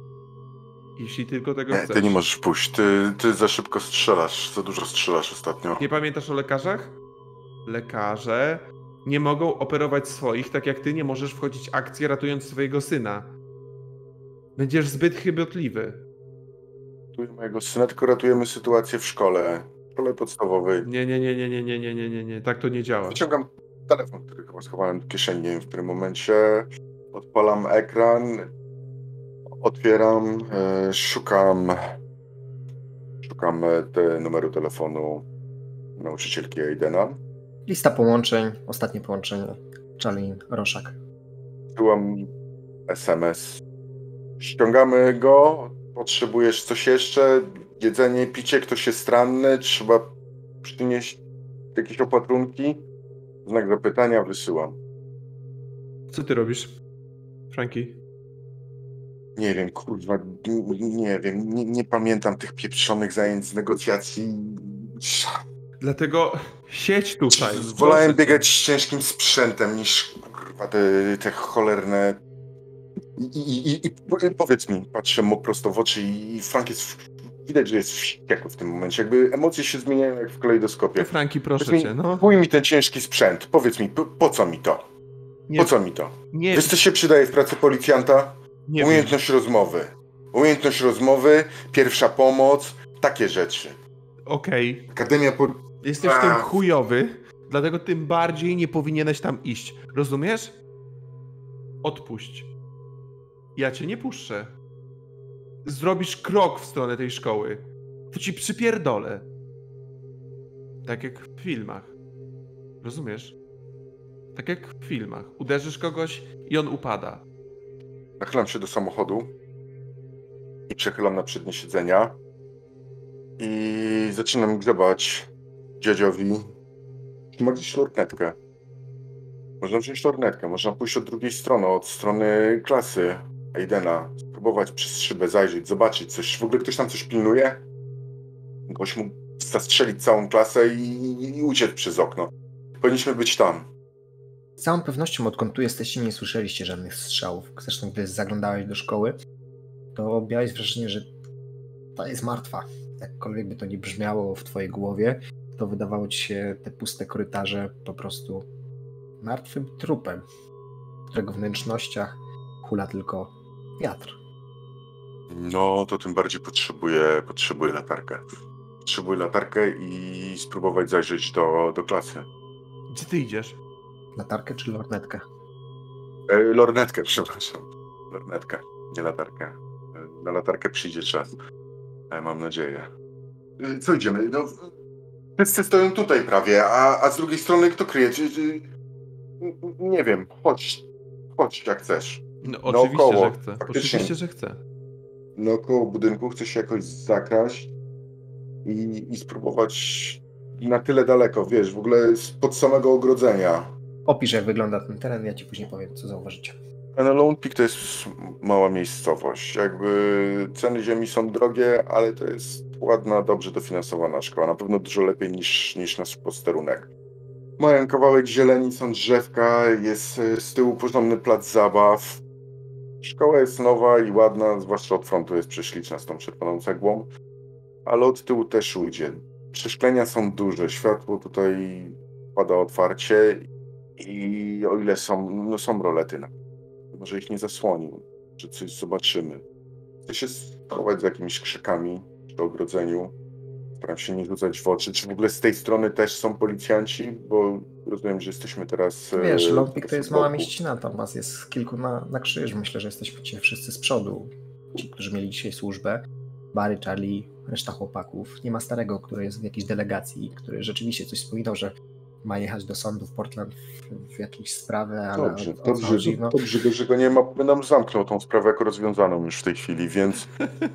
Jeśli tylko tego Nie, chcesz. ty nie możesz pójść. Ty, ty za szybko strzelasz. Za dużo strzelasz ostatnio. Nie pamiętasz o lekarzach? Lekarze nie mogą operować swoich, tak jak ty nie możesz wchodzić w akcję ratując swojego syna. Będziesz zbyt chybotliwy. Ratujemy mojego syna, tylko ratujemy sytuację w szkole. W szkole podstawowej. Nie, nie, nie, nie, nie, nie, nie, nie, nie, nie. Tak to nie działa. Wyciągam telefon, który chyba schowałem do kieszeni, nie wiem w którym momencie. Odpalam ekran. Otwieram. E, szukam... Szukam e, te numeru telefonu nauczycielki Aidena. Lista połączeń, ostatnie połączenie. Charlie Roszak. Wysyłam es em es. Ściągamy go. Potrzebujesz coś jeszcze? Jedzenie, picie, ktoś jest ranny? Trzeba przynieść jakieś opatrunki? Znak zapytania, wysyłam. Co ty robisz, Franki? Nie wiem, kurwa, nie, nie wiem, nie, nie pamiętam tych pieprzonych zajęć z negocjacji. Dlatego siedź tutaj. Wolałem Proszę biegać cię. z ciężkim sprzętem niż, kurwa, te, te cholerne... I, i, i, I powiedz mi, patrzę mu prosto w oczy i Frank jest... W... Widać, że jest wściekły w tym momencie. Jakby emocje się zmieniają jak w kalejdoskopie. No, Franki, proszę Powiedz cię, mi, no. Kupuj mi ten ciężki sprzęt. Powiedz mi, po, po co mi to? Nie, Po co mi to? nie, Wiesz, co się przydaje w pracy policjanta? nie wiem. Umiejętność rozmowy. Umiejętność rozmowy, pierwsza pomoc, takie rzeczy. Okej. Akademia po... Jesteś w tym A. chujowy, dlatego tym bardziej nie powinieneś tam iść. Rozumiesz? Odpuść. Ja cię nie puszczę. Zrobisz krok w stronę tej szkoły, to ci przypierdolę. Tak jak w filmach. Rozumiesz? Tak jak w filmach. Uderzysz kogoś i on upada. Nachylam się do samochodu i przechylam na przednie siedzenia i zaczynam grzebać dziadziowi. Czy ma gdzieś lornetkę? Można wziąć lornetkę, można pójść od drugiej strony, od strony klasy Aidena, spróbować przez szybę zajrzeć, zobaczyć coś. W ogóle ktoś tam coś pilnuje? Ktoś mógł zastrzelić całą klasę i, i uciec przez okno. Powinniśmy być tam. Z całą pewnością, odkąd tu jesteście, nie słyszeliście żadnych strzałów. Zresztą, gdy zaglądałeś do szkoły, to miałeś wrażenie, że ta jest martwa. Jakkolwiek by to nie brzmiało w twojej głowie, to wydawało ci się te puste korytarze po prostu martwym trupem, w którego wnętrznościach hula tylko wiatr. No, to tym bardziej potrzebuję, potrzebuję latarkę. Potrzebuję latarkę i spróbować zajrzeć do, do klasy. Gdzie ty idziesz? Latarkę czy lornetkę? E, lornetkę, przepraszam. Lornetkę, nie latarkę. E, na latarkę przyjdzie czas. Ja mam nadzieję. Co idziemy? No, wszyscy stoją tutaj prawie, a, a z drugiej strony kto kryje? Czy, czy... Nie wiem, chodź, chodź jak chcesz. No oczywiście, Naokoło, że chcę. faktycznie. Oczywiście, że chcę. Naokoło budynku chcę się jakoś zakraść i, i spróbować na tyle daleko, wiesz, w ogóle spod samego ogrodzenia. Opisz, jak wygląda ten teren, ja ci później powiem, co zauważycie. No, Lone Peak to jest mała miejscowość. Jakby ceny ziemi są drogie, ale to jest ładna, dobrze dofinansowana szkoła. Na pewno dużo lepiej niż, niż nasz posterunek. Mają kawałek zieleni, są drzewka, jest z tyłu porządny plac zabaw. Szkoła jest nowa i ładna, zwłaszcza od frontu jest prześliczna z tą czerwoną cegłą, ale od tyłu też ujdzie. Przeszklenia są duże, światło tutaj pada otwarcie i o ile są, no są rolety na może ich nie zasłonił, że coś zobaczymy. Chcę się schować z jakimiś krzykami przy ogrodzeniu. Staram się nie rzucać w oczy. Czy w ogóle z tej strony też są policjanci? Bo rozumiem, że jesteśmy teraz... Wiesz, e, Lone Peak to jest mała boku. mieścina, tam was jest kilku na, na krzyż. Myślę, że jesteście wszyscy z przodu. Ci, którzy mieli dzisiaj służbę. Barry, Charlie, reszta chłopaków. Nie ma starego, który jest w jakiejś delegacji, który rzeczywiście coś wspominał, że ma jechać do sądu w Portland w, w jakieś sprawy, ale Dobrze, o, o co dobrze, chodzi? No, dobrze, że go nie ma. Będę zamknął tą sprawę jako rozwiązaną już w tej chwili, więc...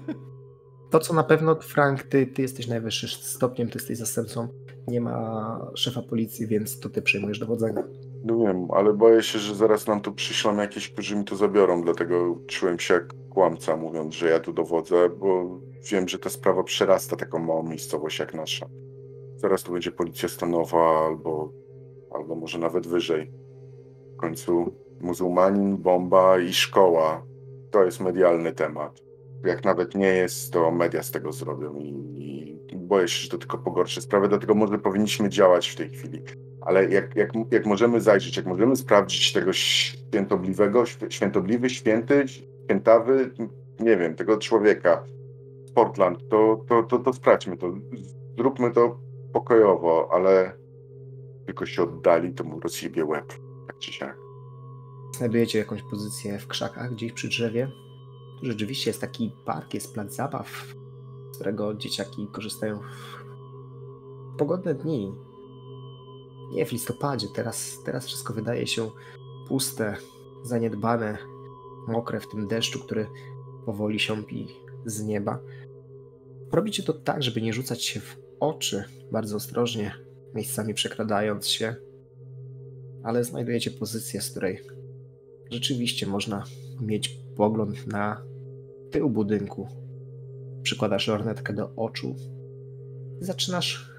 to, co na pewno, Frank, ty, ty jesteś najwyższym stopniem, ty jesteś zastępcą, nie ma szefa policji, więc to ty przejmujesz dowodzenie. No wiem, ale boję się, że zaraz nam tu przyślą jakieś, którzy mi to zabiorą, dlatego czułem się jak kłamca, mówiąc, że ja tu dowodzę, bo wiem, że ta sprawa przerasta taką małą miejscowość jak nasza. Zaraz tu będzie policja stanowa, albo, albo może nawet wyżej. W końcu muzułmanin, bomba i szkoła. To jest medialny temat. Jak nawet nie jest, to media z tego zrobią i, i boję się, że to tylko pogorszy sprawę, dlatego może powinniśmy działać w tej chwili. Ale jak, jak, jak możemy zajrzeć, jak możemy sprawdzić tego świętobliwego, świętobliwy, święty, świętawy, nie wiem, tego człowieka z Portland, to, to, to, to sprawdźmy to. Zróbmy to pokojowo, ale tylko się oddali, to mu rozjebie łeb, tak czy siak. Znajdujecie jakąś pozycję w krzakach, gdzieś przy drzewie. Tu rzeczywiście jest taki park, jest plac zabaw, z którego dzieciaki korzystają w pogodne dni. Nie w listopadzie, teraz, teraz wszystko wydaje się puste, zaniedbane, mokre w tym deszczu, który powoli siąpi z nieba. Robicie to tak, żeby nie rzucać się w oczy, bardzo ostrożnie, miejscami przekradając się, ale znajdujecie pozycję, z której rzeczywiście można mieć pogląd na tył budynku. Przykładasz lornetkę do oczu i zaczynasz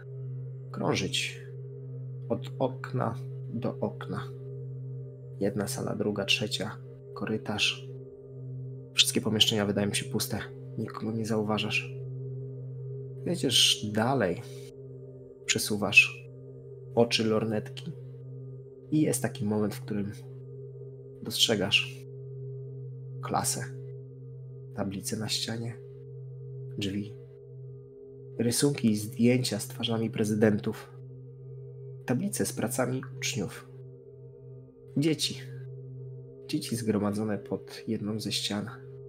krążyć od okna do okna. Jedna sala, druga, trzecia, korytarz. Wszystkie pomieszczenia wydają się puste. Nikogo nie zauważasz. Jedziesz dalej. Przesuwasz oczy lornetki i jest taki moment, w którym dostrzegasz klasę. Tablice na ścianie, drzwi, rysunki i zdjęcia z twarzami prezydentów, tablice z pracami uczniów, dzieci, dzieci zgromadzone pod jedną ze ścian,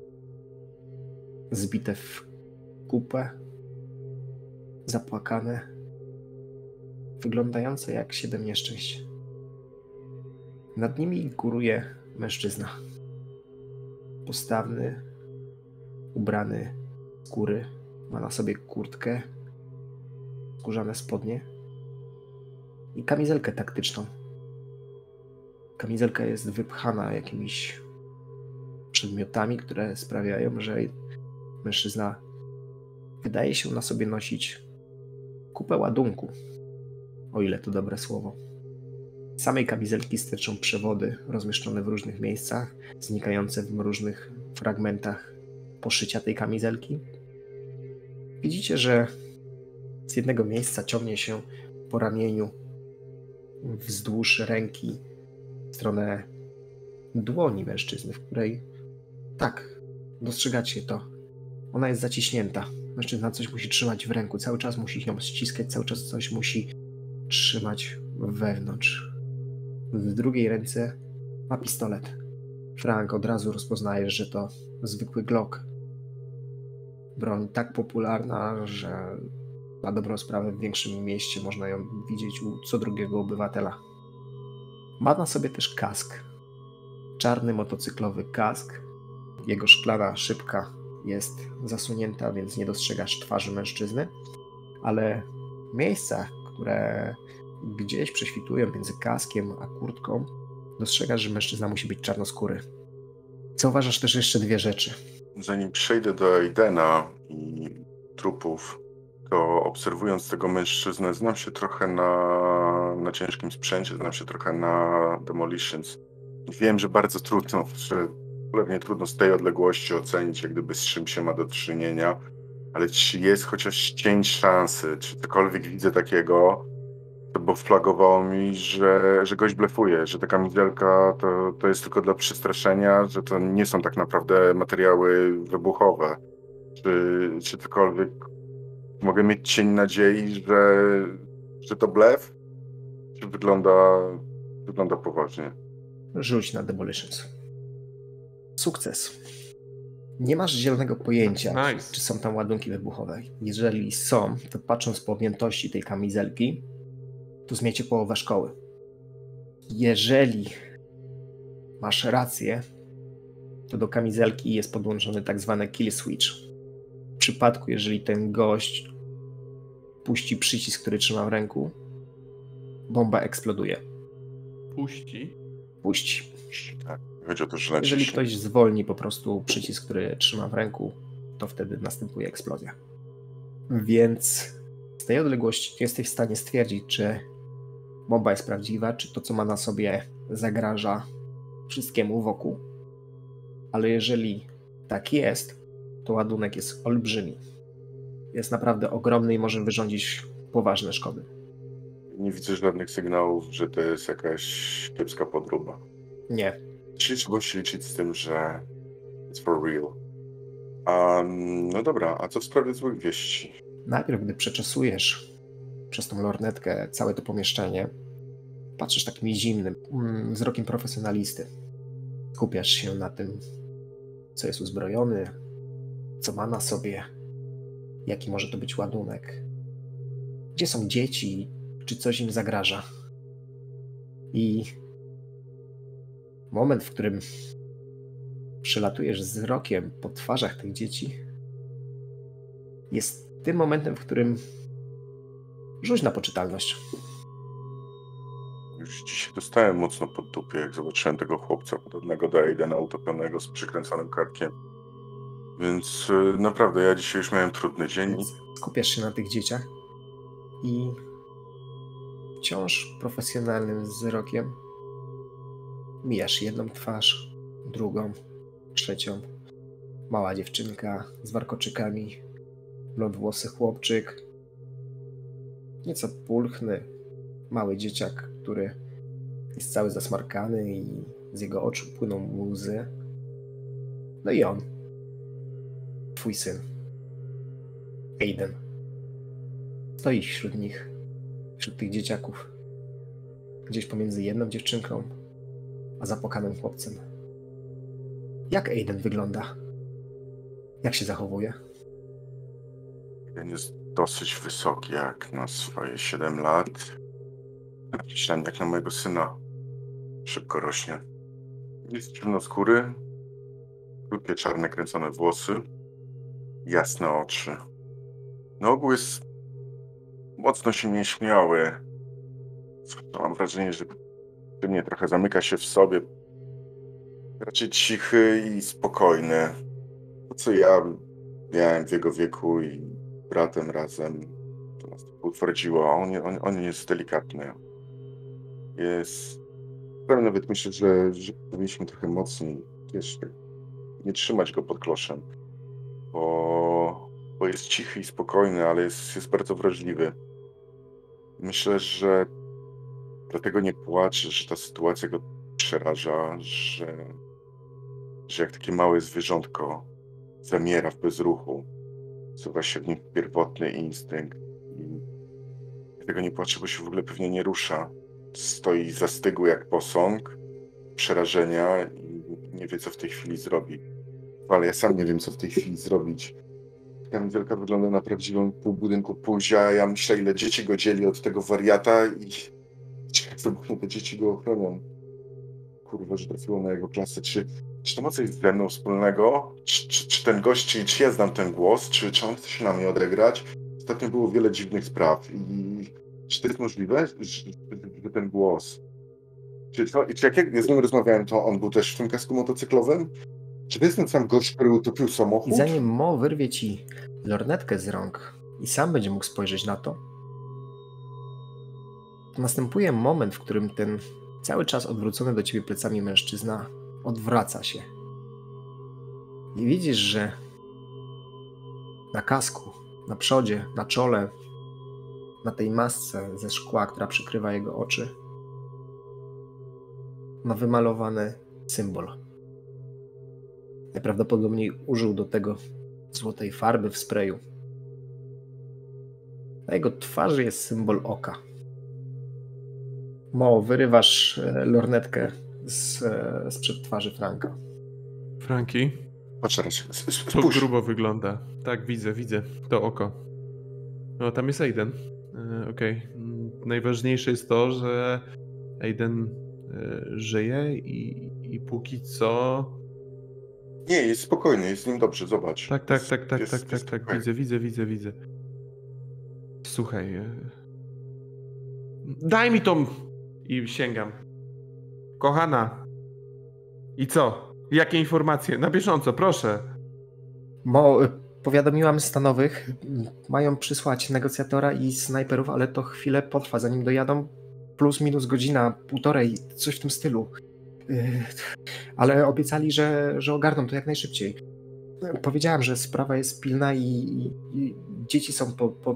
zbite w kupę, zapłakane, wyglądające jak siedem nieszczęść. Nad nimi góruje mężczyzna, postawny, ubrany z skóry, ma na sobie kurtkę, skórzane spodnie i kamizelkę taktyczną. Kamizelka jest wypchana jakimiś przedmiotami, które sprawiają, że mężczyzna wydaje się na sobie nosić kupę ładunku, o ile to dobre słowo. Z samej kamizelki sterczą przewody rozmieszczone w różnych miejscach, znikające w różnych fragmentach poszycia tej kamizelki. Widzicie, że z jednego miejsca ciągnie się po ramieniu wzdłuż ręki w stronę dłoni mężczyzny, w której tak, dostrzegacie to. Ona jest zaciśnięta. Mężczyzna coś musi trzymać w ręku, cały czas musi ją ściskać, cały czas coś musi trzymać wewnątrz. W drugiej ręce ma pistolet. Frank, od razu rozpoznajesz, że to zwykły Glock. Broń tak popularna, że na dobrą sprawę w większym mieście można ją widzieć u co drugiego obywatela. Ma na sobie też kask. Czarny motocyklowy kask. Jego szklana szybka jest zasunięta, więc nie dostrzegasz twarzy mężczyzny, ale miejsca, które gdzieś prześwitują między kaskiem a kurtką, dostrzegasz, że mężczyzna musi być czarnoskóry. Zauważasz też jeszcze dwie rzeczy. Zanim przejdę do Aidena i trupów, to obserwując tego mężczyznę, znam się trochę na, na ciężkim sprzęcie, znam się trochę na demolitions. Wiem, że bardzo trudno, że pewnie trudno z tej odległości ocenić, jak gdyby z czym się ma do czynienia, ale czy jest chociaż cień szansy, czy cokolwiek widzę takiego, to bo flagowało mi, że, że gość blefuje, że ta kamizelka to, to jest tylko dla przestraszenia, że to nie są tak naprawdę materiały wybuchowe. Czy, czy cokolwiek mogę mieć cień nadziei, że, że to blef? Czy wygląda, wygląda poważnie? Rzuć na demolitions. Sukces. Nie masz zielonego pojęcia, Nice. czy są tam ładunki wybuchowe. Jeżeli są, to patrząc po objętości tej kamizelki, to zmiecie połowę szkoły. Jeżeli masz rację, to do kamizelki jest podłączony tak zwany kill switch. W przypadku, jeżeli ten gość puści przycisk, który trzyma w ręku, bomba eksploduje. Puści? Puści. Tak. Chodzi o to, że Jeżeli naciśnie. ktoś zwolni po prostu przycisk, który trzyma w ręku, to wtedy następuje eksplozja. Więc z tej odległości nie jesteś w stanie stwierdzić, czy bomba jest prawdziwa, czy to, co ma na sobie, zagraża wszystkiemu wokół. Ale jeżeli tak jest, to ładunek jest olbrzymi. Jest naprawdę ogromny i może wyrządzić poważne szkody. Nie widzę żadnych sygnałów, że to jest jakaś kiepska podróba. Nie. Czyli trzeba się liczyć z tym, że it's for real. Um, no dobra, a co w sprawie złych wieści? Najpierw, gdy przeczesujesz przez tą lornetkę całe to pomieszczenie, patrzysz takim zimnym mm, wzrokiem profesjonalisty. Skupiasz się na tym, co jest uzbrojony, co ma na sobie, jaki może to być ładunek, gdzie są dzieci, czy coś im zagraża. I moment, w którym przelatujesz wzrokiem po twarzach tych dzieci, jest tym momentem, w którym rzuć na poczytalność. Już dzisiaj dostałem mocno pod dupie, jak zobaczyłem tego chłopca podobnego do Aidena, utopionego z przykręconym karkiem. Więc y, naprawdę, ja dzisiaj już miałem trudny dzień. Więc skupiasz się na tych dzieciach i wciąż profesjonalnym wzrokiem mijasz jedną twarz, drugą, trzecią. Mała dziewczynka z warkoczykami, blondwłosy chłopczyk, nieco pulchny, mały dzieciak, który jest cały zasmarkany i z jego oczu płyną łzy. No i on, twój syn, Aiden, stoi wśród nich, wśród tych dzieciaków, gdzieś pomiędzy jedną dziewczynką a zapłakanym chłopcem. Jak Aiden wygląda? Jak się zachowuje? Ten jest dosyć wysoki, jak na swoje siedem lat. Myślałem, jak na mojego syna. Szybko rośnie. Jest ciemnoskóry, krótkie czarne kręcone włosy, jasne oczy. Na ogół jest mocno się nieśmiały. Mam wrażenie, że mnie trochę zamyka się w sobie. Raczej cichy i spokojny. To, co ja miałem w jego wieku i bratem razem, to nas to utwardziło. On, on, on jest delikatny. Jest... Pewnie nawet myślę, że, że powinniśmy trochę mocniej wiesz, nie trzymać go pod kloszem, bo, bo jest cichy i spokojny, ale jest, jest bardzo wrażliwy. Myślę, że dlatego nie płacze, że ta sytuacja go przeraża, że, że jak takie małe zwierzątko zamiera w bezruchu, suwa się w nim pierwotny instynkt i dlatego nie płacze, bo się w ogóle pewnie nie rusza. Stoi zastygły jak posąg przerażenia i nie wie, co w tej chwili zrobi. Ale ja sam nie wiem, co w tej chwili zrobić. kamizelka wygląda na prawdziwą pół budynku półzia. Ja myślę, ile dzieci go dzieli od tego wariata i jak te dzieci go ochronią. Kurwa, że trafiło na jego klasę. Czy, czy to ma coś ze mną wspólnego? Czy, czy, czy ten gość, czy, czy ja znam ten głos? Czy, czy on chce się na mnie odegrać? Ostatnio było wiele dziwnych spraw i czy to jest możliwe, że, że ten głos... Czy, to, czy jak ja z nim rozmawiałem, to on był też w tym kasku motocyklowym? Czy to jest ten sam gość, który utopił samochód? I zanim Mo wyrwie ci lornetkę z rąk i sam będzie mógł spojrzeć na to, to następuje moment, w którym ten cały czas odwrócony do ciebie plecami mężczyzna odwraca się. I widzisz, że na kasku, na przodzie, na czole, na tej masce ze szkła, która przykrywa jego oczy, ma wymalowany symbol. Najprawdopodobniej użył do tego złotej farby w sprayu. Na jego twarzy jest symbol oka. Mo, wyrywasz lornetkę z, sprzed twarzy Franka. Franki? Patrz teraz, To spójrz. grubo wygląda. Tak, widzę, widzę. To oko. No, tam jest Aiden. E, Okej. Okay. Najważniejsze jest to, że Aiden e, żyje i, i póki co... Nie, jest spokojny, jest z nim dobrze, zobacz. Tak, tak, tak, tak, jest, tak, tak, jest tak, okej. widzę, widzę, widzę, widzę. Słuchaj. e, Daj mi tą... I sięgam. Kochana. I co? Jakie informacje? Na bieżąco, proszę. Mo, powiadomiłam stanowych, mają przysłać negocjatora i snajperów, ale to chwilę potrwa, zanim dojadą. Plus minus godzina, półtorej, coś w tym stylu. Yy, ale obiecali, że, że ogarną to jak najszybciej. Powiedziałam, że sprawa jest pilna i, i, i dzieci są po, po,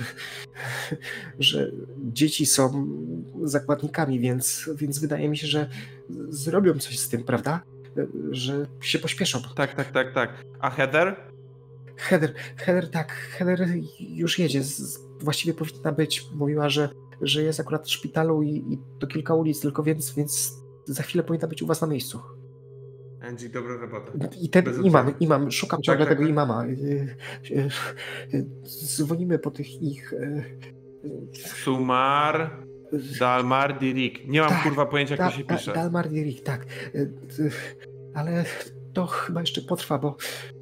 że dzieci są zakładnikami, więc, więc wydaje mi się, że zrobią coś z tym, prawda? Że się pośpieszą. Tak, tak, tak, tak. A Heather? Heather, Heather tak, Heather już jedzie. Z, właściwie powinna być. Mówiła, że, że jest akurat w szpitalu i, i to kilka ulic tylko, więc, więc za chwilę powinna być u was na miejscu. Angie, dobra robota. I ten Bez imam, odcinka. imam, szukam ciągle tak, tego tak. imama. Y, y, y, Dzwonimy po tych ich... y, Sumar, Dalmar, Dirik. Nie mam Tak, kurwa pojęcia, jak Da, to się da, pisze. Dalmar Dirik, tak. Y, y, Ale to chyba jeszcze potrwa, bo...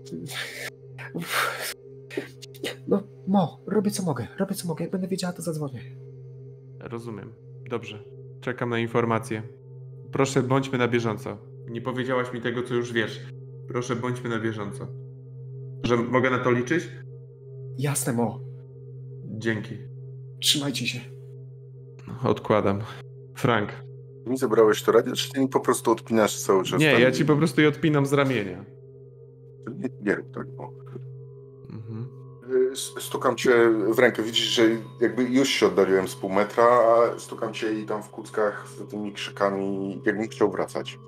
No, Mo, robię co mogę, robię co mogę. Jak będę wiedziała, to zadzwonię. Rozumiem. Dobrze. Czekam na informacje. Proszę, bądźmy na bieżąco. Nie powiedziałaś mi tego, co już wiesz. Proszę, bądźmy na bieżąco. Że mogę na to liczyć? Jasne, Mo. Dzięki. Trzymajcie się. Odkładam. Frank. Ty mi zabrałeś to radio, czy ty mi po prostu odpinasz cały czas? Nie, tam ja i- ci po prostu je odpinam z ramienia. Nie, nie rób tak, bo... Mhm. Y, Stukam cię w rękę, widzisz, że jakby już się oddaliłem z pół metra, a stukam cię i tam w kuckach z tymi krzykami, jakbym chciał wracać.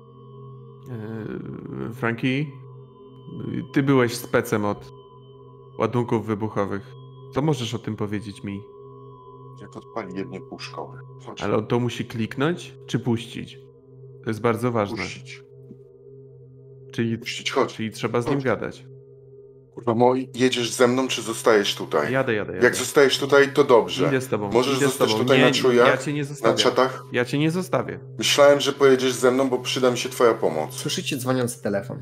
Eee, Franki, ty byłeś specem od ładunków wybuchowych. Co możesz o tym powiedzieć mi? Jak odpali jednie pół szkoły. Chodź, Ale on to musi kliknąć, czy puścić? To jest bardzo ważne. puścić. Czyli, Puścić, chodź. czyli trzeba z nim Chodź. gadać. Kurwa, Mo, jedziesz ze mną, czy zostajesz tutaj? Jadę, jadę, jadę. Jak zostajesz tutaj, to dobrze. Idę z tobą. Możesz idę z zostać tobą. tutaj nie, na czujach, Ja cię nie Na zostawię. czatach? Ja cię nie zostawię. Myślałem, że pojedziesz ze mną, bo przyda mi się twoja pomoc. Słyszycie dzwoniący telefon.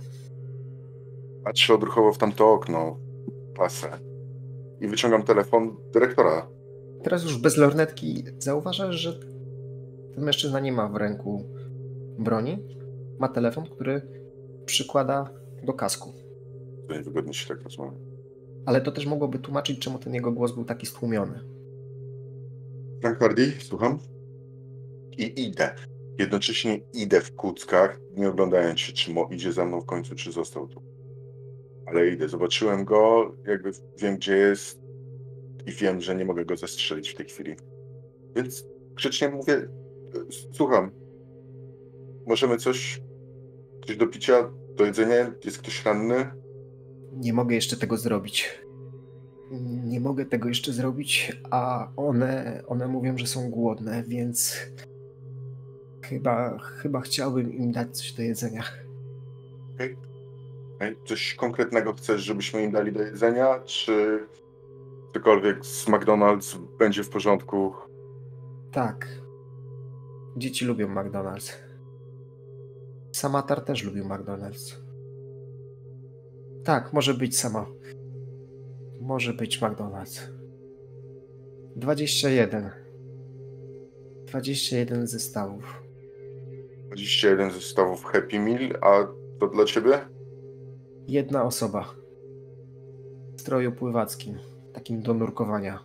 Patrzę odruchowo w tamto okno, pasę. I wyciągam telefon dyrektora. Teraz już bez lornetki zauważasz, że ten mężczyzna nie ma w ręku broni. Ma telefon, który przykłada do kasku. To niewygodnie się tak rozmawia. Ale to też mogłoby tłumaczyć, czemu ten jego głos był taki stłumiony. Frank Hardy, słucham? I idę. Jednocześnie idę w kuckach, nie oglądając się, czy Mo idzie za mną w końcu, czy został tu. Ale idę. Zobaczyłem go, jakby wiem, gdzie jest i wiem, że nie mogę go zastrzelić w tej chwili. Więc grzecznie mówię, słucham, możemy coś, coś do picia, do jedzenia? Jest ktoś ranny? Nie mogę jeszcze tego zrobić. Nie mogę tego jeszcze zrobić, a one, one mówią, że są głodne, więc chyba, chyba chciałbym im dać coś do jedzenia. Okej. Ej, coś konkretnego chcesz, żebyśmy im dali do jedzenia, czy cokolwiek z McDonald's będzie w porządku? Tak. Dzieci lubią McDonald's. Samatar też lubił McDonald's. Tak, może być sama. Może być McDonald's. dwadzieścia jeden. dwadzieścia jeden zestawów. dwadzieścia jeden zestawów Happy Meal, a to dla ciebie? Jedna osoba. W stroju pływackim. Takim do nurkowania.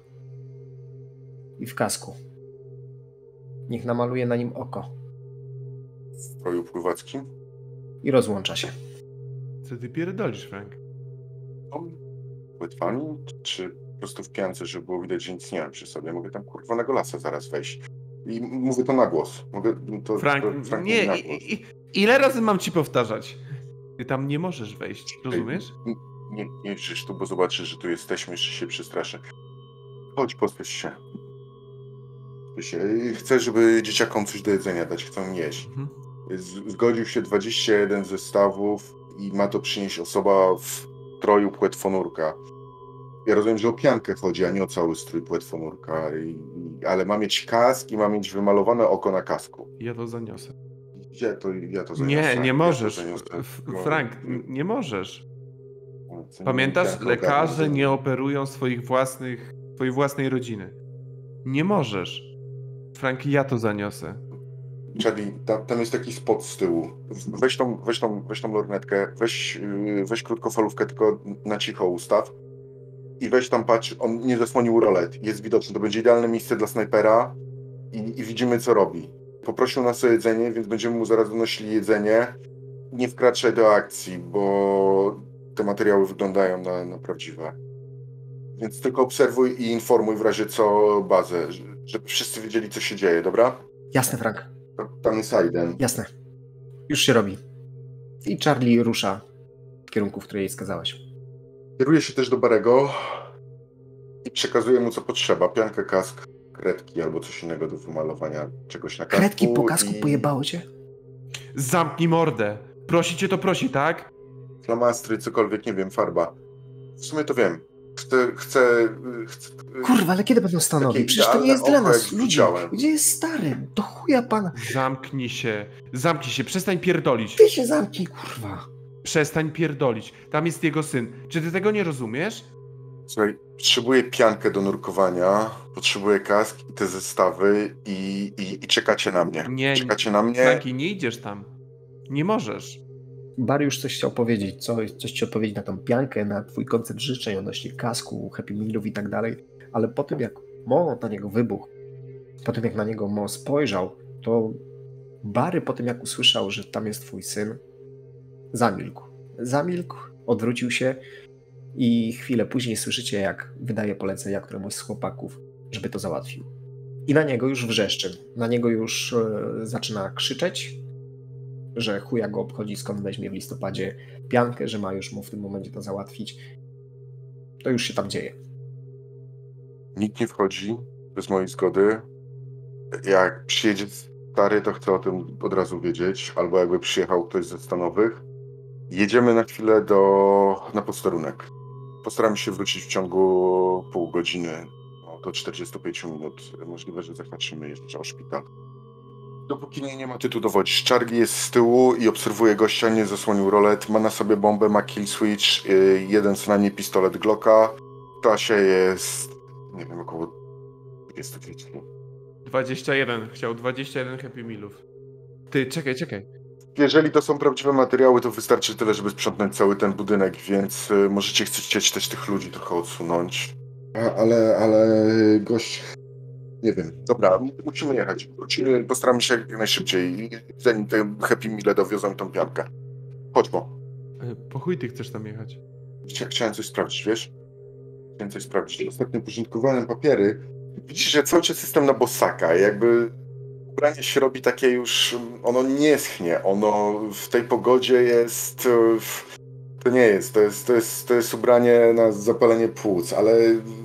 I w kasku. Niech namaluje na nim oko. W stroju pływackim? I rozłącza się. Co ty pierdolisz, Frank? No, płetwami? Czy po prostu w piance, żeby było widać, że nic nie mam przy sobie? Mogę tam kurwanego lasa zaraz wejść. I mówię to na głos. Mogę to, Frank, to, Frank nie, na i, głos. i, ile razy mam ci powtarzać? Ty tam nie możesz wejść, rozumiesz? Nie, nie, nie żyć tu, bo zobaczysz, że tu jesteśmy, jeszcze się przestraszę. Chodź, pospiesz się. Pospiesz się. Chcę, żeby dzieciakom coś do jedzenia dać, chcą jeść. Mhm. Z- Zgodził się dwadzieścia jeden zestawów i ma to przynieść osoba w stroju płetwonurka. Ja rozumiem, że o piankę chodzi, a nie o cały strój płetwonurka, I, i, ale ma mieć kask i ma mieć wymalowane oko na kasku. Ja to zaniosę. Ja to, ja to zaniosę. Nie, nie ja możesz. to zaniosę. F- No, Frank, nie możesz. co nie Pamiętasz, piankę lekarze ogarnę. nie operują swoich własnych, swojej własnej rodziny. Nie możesz. Frank, ja to zaniosę. Charlie, tam, tam jest taki spot z tyłu. Weź tą, weź tą, weź tą lornetkę, weź, yy, weź krótkofalówkę, tylko na cicho ustaw. I weź tam, patrz, on nie zasłonił rolet. Jest widoczny, to będzie idealne miejsce dla snajpera i, i widzimy, co robi. Poprosił nas o jedzenie, więc będziemy mu zaraz donosili jedzenie. Nie wkraczaj do akcji, bo te materiały wyglądają na, na prawdziwe. Więc tylko obserwuj i informuj w razie co bazę, żeby wszyscy wiedzieli, co się dzieje, dobra? Jasne, Frank. Tam jest Aiden. Jasne. Już się robi. I Charlie rusza w kierunku, w której jej skazałeś. Kieruje się też do Barego i przekazuje mu, co potrzeba. Piankę, kask, kredki albo coś innego do wymalowania czegoś na kasku. Kredki po kasku i pojebało cię? Zamknij mordę. Prosi cię to prosi, tak? Flamastry, cokolwiek, nie wiem, farba. W sumie to wiem. Chcę, chcę, chcę Kurwa, ale kiedy będą stanowi? Takie Przecież to nie idealne jest dla oko, nas, jak ludzie. widziałem. Gdzie jest stary? Do chuja pana. Zamknij się. Zamknij się. Przestań pierdolić. Ty się zamknij, kurwa. Przestań pierdolić. Tam jest jego syn. Czy ty tego nie rozumiesz? Słuchaj, potrzebuję piankę do nurkowania, potrzebuję kask i te zestawy i, i, i czekacie na mnie. Nie, Czekacie na mnie. Franki, nie idziesz tam. Nie możesz. Barry już coś chciał powiedzieć, coś, coś ci odpowiedzieć na tą piankę, na twój koncept życzeń odnośnie kasku, Happy Mealów i tak dalej, ale po tym jak Mo na niego wybuchł, po tym jak na niego Mo spojrzał, to Barry po tym jak usłyszał, że tam jest twój syn, zamilkł. Zamilkł, odwrócił się i chwilę później słyszycie, jak wydaje polecenia któremuś z chłopaków, żeby to załatwił. I na niego już wrzeszczy, na niego już e, zaczyna krzyczeć, że chuja go obchodzi, skąd weźmie w listopadzie piankę, że ma już mu w tym momencie to załatwić. To już się tam dzieje. Nikt nie wchodzi bez mojej zgody. Jak przyjedzie stary, to chcę o tym od razu wiedzieć. Albo jakby przyjechał ktoś ze stanowych. Jedziemy na chwilę do, na posterunek. Postaramy się wrócić w ciągu pół godziny, no, do czterdziestu pięciu minut. Możliwe, że zahaczymy jeszcze o szpital. Dopóki nie, nie ma, ty tu dowodzisz. Charlie jest z tyłu i obserwuje gościa, nie zasłonił rolet. Ma na sobie bombę, ma kill switch, yy, jeden co najmniej pistolet Glocka. W klasie jest, nie wiem, około dwudziestu pięciu. dwadzieścia jeden. Chciał dwadzieścia jeden Happy Mealów. Ty, czekaj, czekaj. Jeżeli to są prawdziwe materiały, to wystarczy tyle, żeby sprzątnąć cały ten budynek, więc y, możecie chcieć też tych ludzi trochę odsunąć. A, ale, ale gość... Nie wiem. Dobra, musimy jechać. Wrócimy, postaramy się jak najszybciej, zanim te Happy Meale dowiozą tą piankę. Chodź, bo. Y, Po chuj ty chcesz tam jechać? Chcia, chciałem coś sprawdzić, wiesz? Chciałem coś sprawdzić. Ostatnio porządkowałem papiery. Widzisz, że cały czas system na bosaka, jakby ubranie się robi takie już, ono nie schnie, ono w tej pogodzie jest, to nie jest, to jest, to jest, to jest ubranie na zapalenie płuc, ale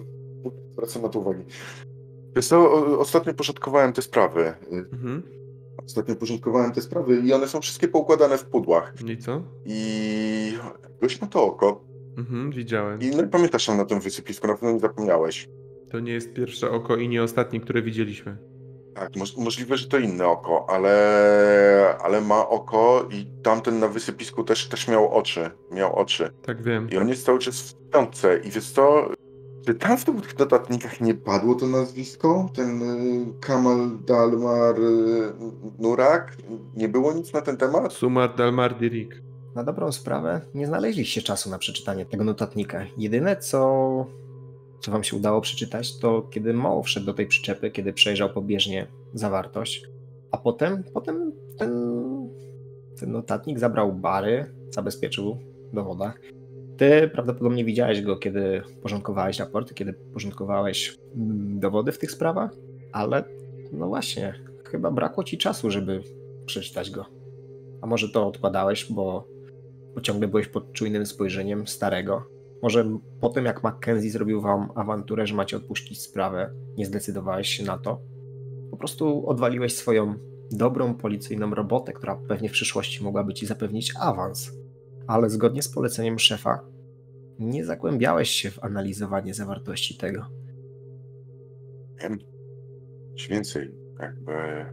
zwracam na to uwagę. Wiesz co, ostatnio porządkowałem te sprawy. Mhm. Ostatnio porządkowałem te sprawy i one są wszystkie poukładane w pudłach. I co? I gość ma to oko. Mhm, widziałem. I no i pamiętasz tam na tym wysypisku, na pewno nie zapomniałeś. To nie jest pierwsze oko i nie ostatnie, które widzieliśmy. Tak, moż, możliwe, że to inne oko, ale, ale ma oko i tamten na wysypisku też, też miał oczy. Miał oczy. Tak wiem. I on jest cały czas w piątce. I wiesz co, czy tam w tych notatnikach nie padło to nazwisko? Ten y, Kamal Dalmar y, Nurak? Nie było nic na ten temat? Sumar Dalmar Dirik. Na dobrą sprawę nie znaleźliście czasu na przeczytanie tego notatnika. Jedyne, co, co wam się udało przeczytać, to kiedy Mo wszedł do tej przyczepy, kiedy przejrzał pobieżnie zawartość, a potem, potem ten, ten notatnik zabrał bary, zabezpieczył w dowodach. Ty prawdopodobnie widziałeś go, kiedy porządkowałeś raporty, kiedy porządkowałeś mm, dowody w tych sprawach, ale no właśnie, chyba brakło ci czasu, żeby przeczytać go. A może to odkładałeś, bo, bo ciągle byłeś pod czujnym spojrzeniem starego. Może po tym, jak Mackenzie zrobił wam awanturę, że macie odpuścić sprawę, nie zdecydowałeś się na to. Po prostu odwaliłeś swoją dobrą policyjną robotę, która pewnie w przyszłości mogłaby ci zapewnić awans. Ale zgodnie z poleceniem szefa nie zagłębiałeś się w analizowanie zawartości tego. Wiem. Coś więcej. Jakby...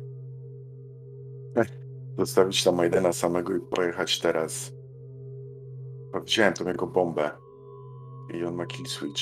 Ech, zostawić tam Maidena samego i pojechać teraz. Wziąłem tą jego bombę. I on ma kill switch.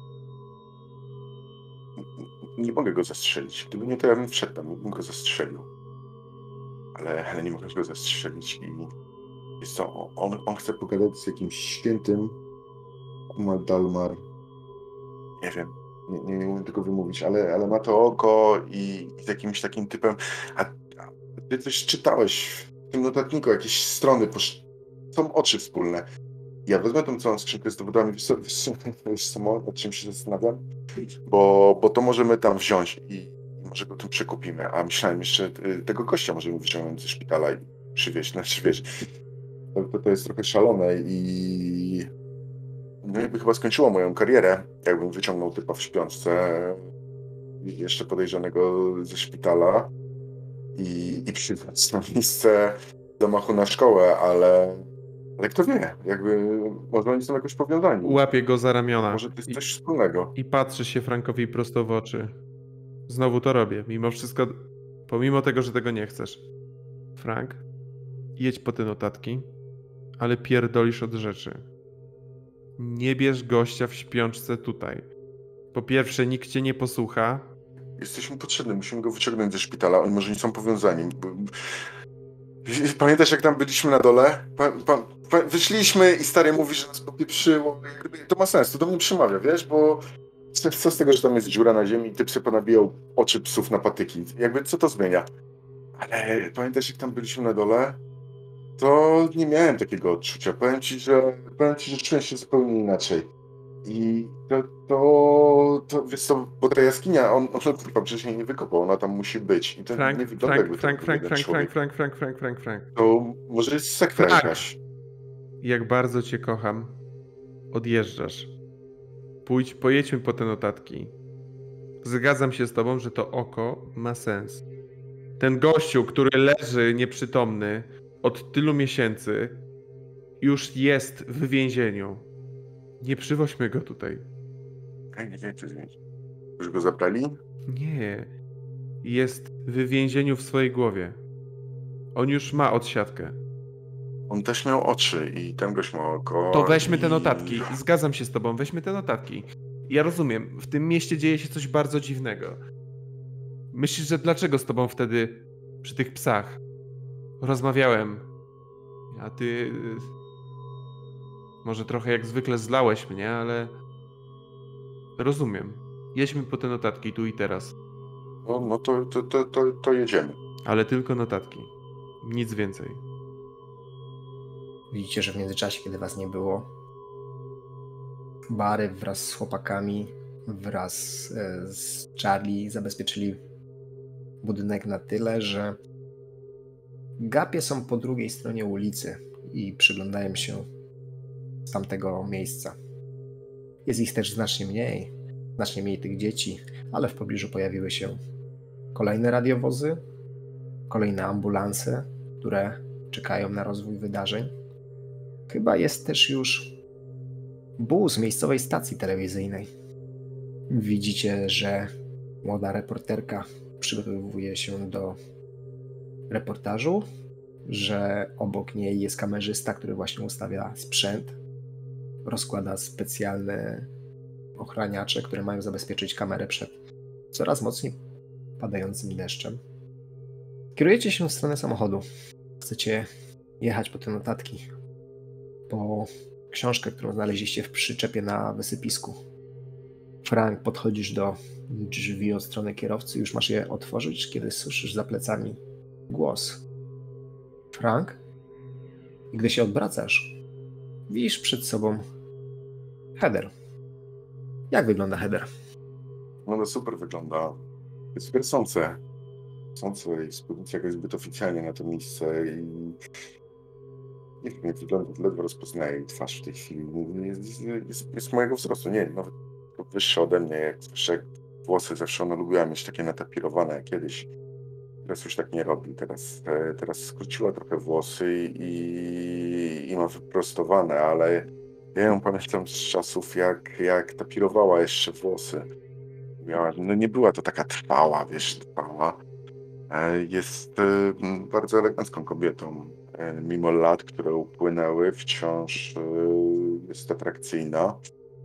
Nie mogę go zastrzelić. Gdyby nie to ja bym wszedł tam, bym go zastrzelił. Ale, ale nie mogę go zastrzelić i jest to, on, on chce pogadać z jakimś świętym Umar Dalmar. Nie wiem, nie, nie, nie umiem tego wymówić, ale, ale ma to oko i, i z jakimś takim typem. A, a ty coś czytałeś w tym notatniku, jakieś strony, posz... są oczy wspólne. Ja wezmę tą całą skrzynkę z dowodami, wiesz co, wiesz co, wiesz co, nad czym się zastanawiam? Bo, bo to możemy tam wziąć i może go tym przekupimy. A myślałem jeszcze, y, tego gościa możemy wyciągnąć ze szpitala i przywieźć. Znaczy, wiesz, to, to, to jest trochę szalone i no jakby chyba skończyło moją karierę, jakbym wyciągnął typa w śpiączce, jeszcze podejrzanego ze szpitala i, i przywiózł na miejsce zamachu na szkołę, ale ale kto wie, jakby może oni są jakoś powiązani. Łapie go za ramiona. Może to jest I, coś wspólnego. I patrzy się Frankowi prosto w oczy. Znowu to robię, mimo wszystko, pomimo tego, że tego nie chcesz. Frank, jedź po te notatki, ale pierdolisz od rzeczy. Nie bierz gościa w śpiączce tutaj. Po pierwsze, nikt cię nie posłucha. Jesteśmy potrzebni, musimy go wyciągnąć ze szpitala, oni może nie są powiązani. Pamiętasz, jak tam byliśmy na dole? Pa, pa, pa, wyszliśmy i stary mówi, że nas popieprzyło. To ma sens, to do mnie przemawia, wiesz, bo co z tego, że tam jest dziura na ziemi i typ sobie ponabijał oczy psów na patyki? Jakby co to zmienia? Ale pamiętasz, jak tam byliśmy na dole? To nie miałem takiego odczucia. Powiem ci, że powiem ci, że czułem się zupełnie inaczej. I to, to, to wiesz co, bo ta jaskinia, on, on chyba przecież jej nie wykopał, ona tam musi być. I to Frank, nie wygląda Frank, jakby Frank, to Frank, był Frank, jeden Frank, człowiek. Frank, Frank, Frank, Frank, Frank. To może jest sekta Frank! jakaś. Jak bardzo cię kocham. Odjeżdżasz. Pójdź, pojedźmy po te notatki. Zgadzam się z tobą, że to oko ma sens. Ten gościu, który leży nieprzytomny od tylu miesięcy, już jest w więzieniu. Nie przywoźmy go tutaj. Ja nie wiem, co zmienić. Już go zabrali? Nie. Jest w więzieniu w swojej głowie. On już ma odsiadkę. On też miał oczy i ten gość ma oko. To weźmy te i- notatki. Zgadzam się z tobą, weźmy te notatki. Ja rozumiem, w tym mieście dzieje się coś bardzo dziwnego. Myślisz, że dlaczego z tobą wtedy przy tych psach rozmawiałem, a ty może trochę jak zwykle zlałeś mnie, ale rozumiem. Jedźmy po te notatki tu i teraz. No, no to, to, to, to, to jedziemy. Ale tylko notatki. Nic więcej. Widzicie, że w międzyczasie, kiedy was nie było, Bary wraz z chłopakami, wraz e, z Charlie zabezpieczyli budynek na tyle, że gapie są po drugiej stronie ulicy i przyglądają się z tamtego miejsca. Jest ich też znacznie mniej, znacznie mniej tych dzieci, ale w pobliżu pojawiły się kolejne radiowozy kolejne ambulanse, które czekają na rozwój wydarzeń. Chyba jest też już bus z miejscowej stacji telewizyjnej. Widzicie, że młoda reporterka przygotowuje się do reportażu, że obok niej jest kamerzysta, który właśnie ustawia sprzęt, rozkłada specjalne ochraniacze, które mają zabezpieczyć kamerę przed coraz mocniej padającym deszczem. Kierujecie się w stronę samochodu. Chcecie jechać po te notatki, po książkę, którą znaleźliście w przyczepie na wysypisku. Frank, podchodzisz do drzwi od strony kierowcy, już masz je otworzyć, kiedy słyszysz za plecami głos. Frank? I gdy się odwracasz, widzisz przed sobą Heather. Jak wygląda Heather? No, no super wygląda. Jest super sące. Sące i spódnica jakoś zbyt oficjalnie na to miejsce i nie wiem, jak wygląda, ledwo rozpoznaję jej twarz w tej chwili. Jest, jest, jest mojego wzrostu, nie, nawet wyższa ode mnie, jak zawsze włosy zawsze ona lubiła mieć takie natapirowane jak kiedyś. Teraz już tak nie robi, teraz, teraz skróciła trochę włosy i, i ma wyprostowane, ale ja ją pamiętam z czasów, jak, jak tapirowała jeszcze włosy. Miała, no nie była to taka trwała, wiesz, trwała. Jest bardzo elegancką kobietą. Mimo lat, które upłynęły, wciąż jest atrakcyjna.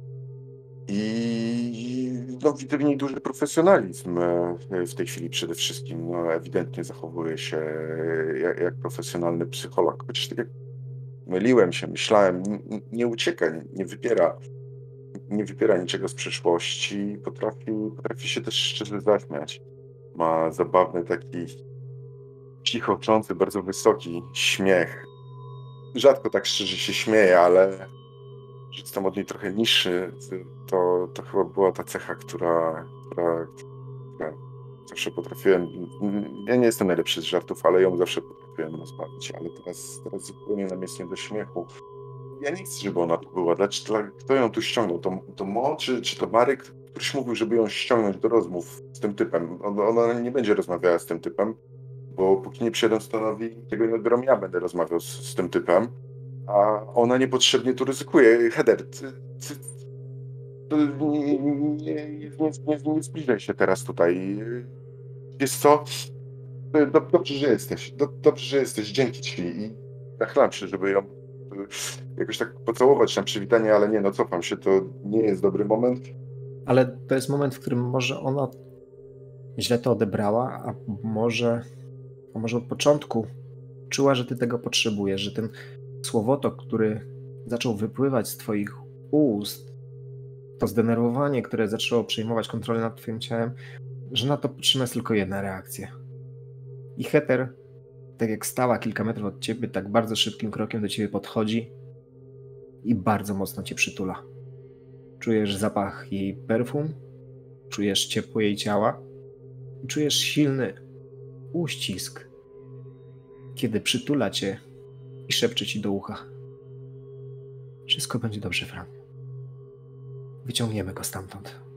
I no, widzę w niej duży profesjonalizm w tej chwili przede wszystkim. No, ewidentnie zachowuje się jak, jak profesjonalny psycholog. Chociaż tak jak myliłem się, myślałem, nie, nie ucieka, nie, nie wypiera, nie wypiera niczego z przeszłości. Potrafi, potrafi się też szczerze zaśmiać. Ma zabawny taki chichoczący, bardzo wysoki śmiech. Rzadko tak szczerze się śmieje, ale że jestem od niej trochę niższy, to, to chyba była ta cecha, która, która, która zawsze potrafiłem. Ja nie jestem najlepszy z żartów, ale ją zawsze potrafiłem rozbawić, ale teraz, teraz zupełnie nam jest nie do śmiechu. Ja nie chcę, żeby ona tu była. Dlaczego, kto ją tu ściągnął? To, to Mo, czy, czy to Marek? Któryś mówił, żeby ją ściągnąć do rozmów z tym typem. Ona, ona nie będzie rozmawiała z tym typem, bo póki nie przyjadę stanowi, tego nie odbiorą, ja będę rozmawiał z, z tym typem. A ona niepotrzebnie tu ryzykuje. Heather, ty, ty, ty, nie, nie, nie, nie, nie zbliżaj się teraz tutaj. Wiesz co? Dobrze, że jesteś. Dobrze, że jesteś. Dzięki ci. I nachylam się, żeby ją jakoś tak pocałować na przywitanie, ale nie, no cofam się. To nie jest dobry moment. Ale to jest moment, w którym może ona źle to odebrała, a może, a może od początku czuła, że ty tego potrzebujesz, że ten słowotok, który zaczął wypływać z twoich ust, to zdenerwowanie, które zaczęło przejmować kontrolę nad twoim ciałem, że na to potrzebna jest tylko jedna reakcja. I Heather, tak jak stała kilka metrów od ciebie, tak bardzo szybkim krokiem do ciebie podchodzi i bardzo mocno cię przytula. Czujesz zapach jej perfum, czujesz ciepło jej ciała i czujesz silny uścisk, kiedy przytula cię i szepcze ci do ucha. Wszystko będzie dobrze, Frank. Wyciągniemy go stamtąd.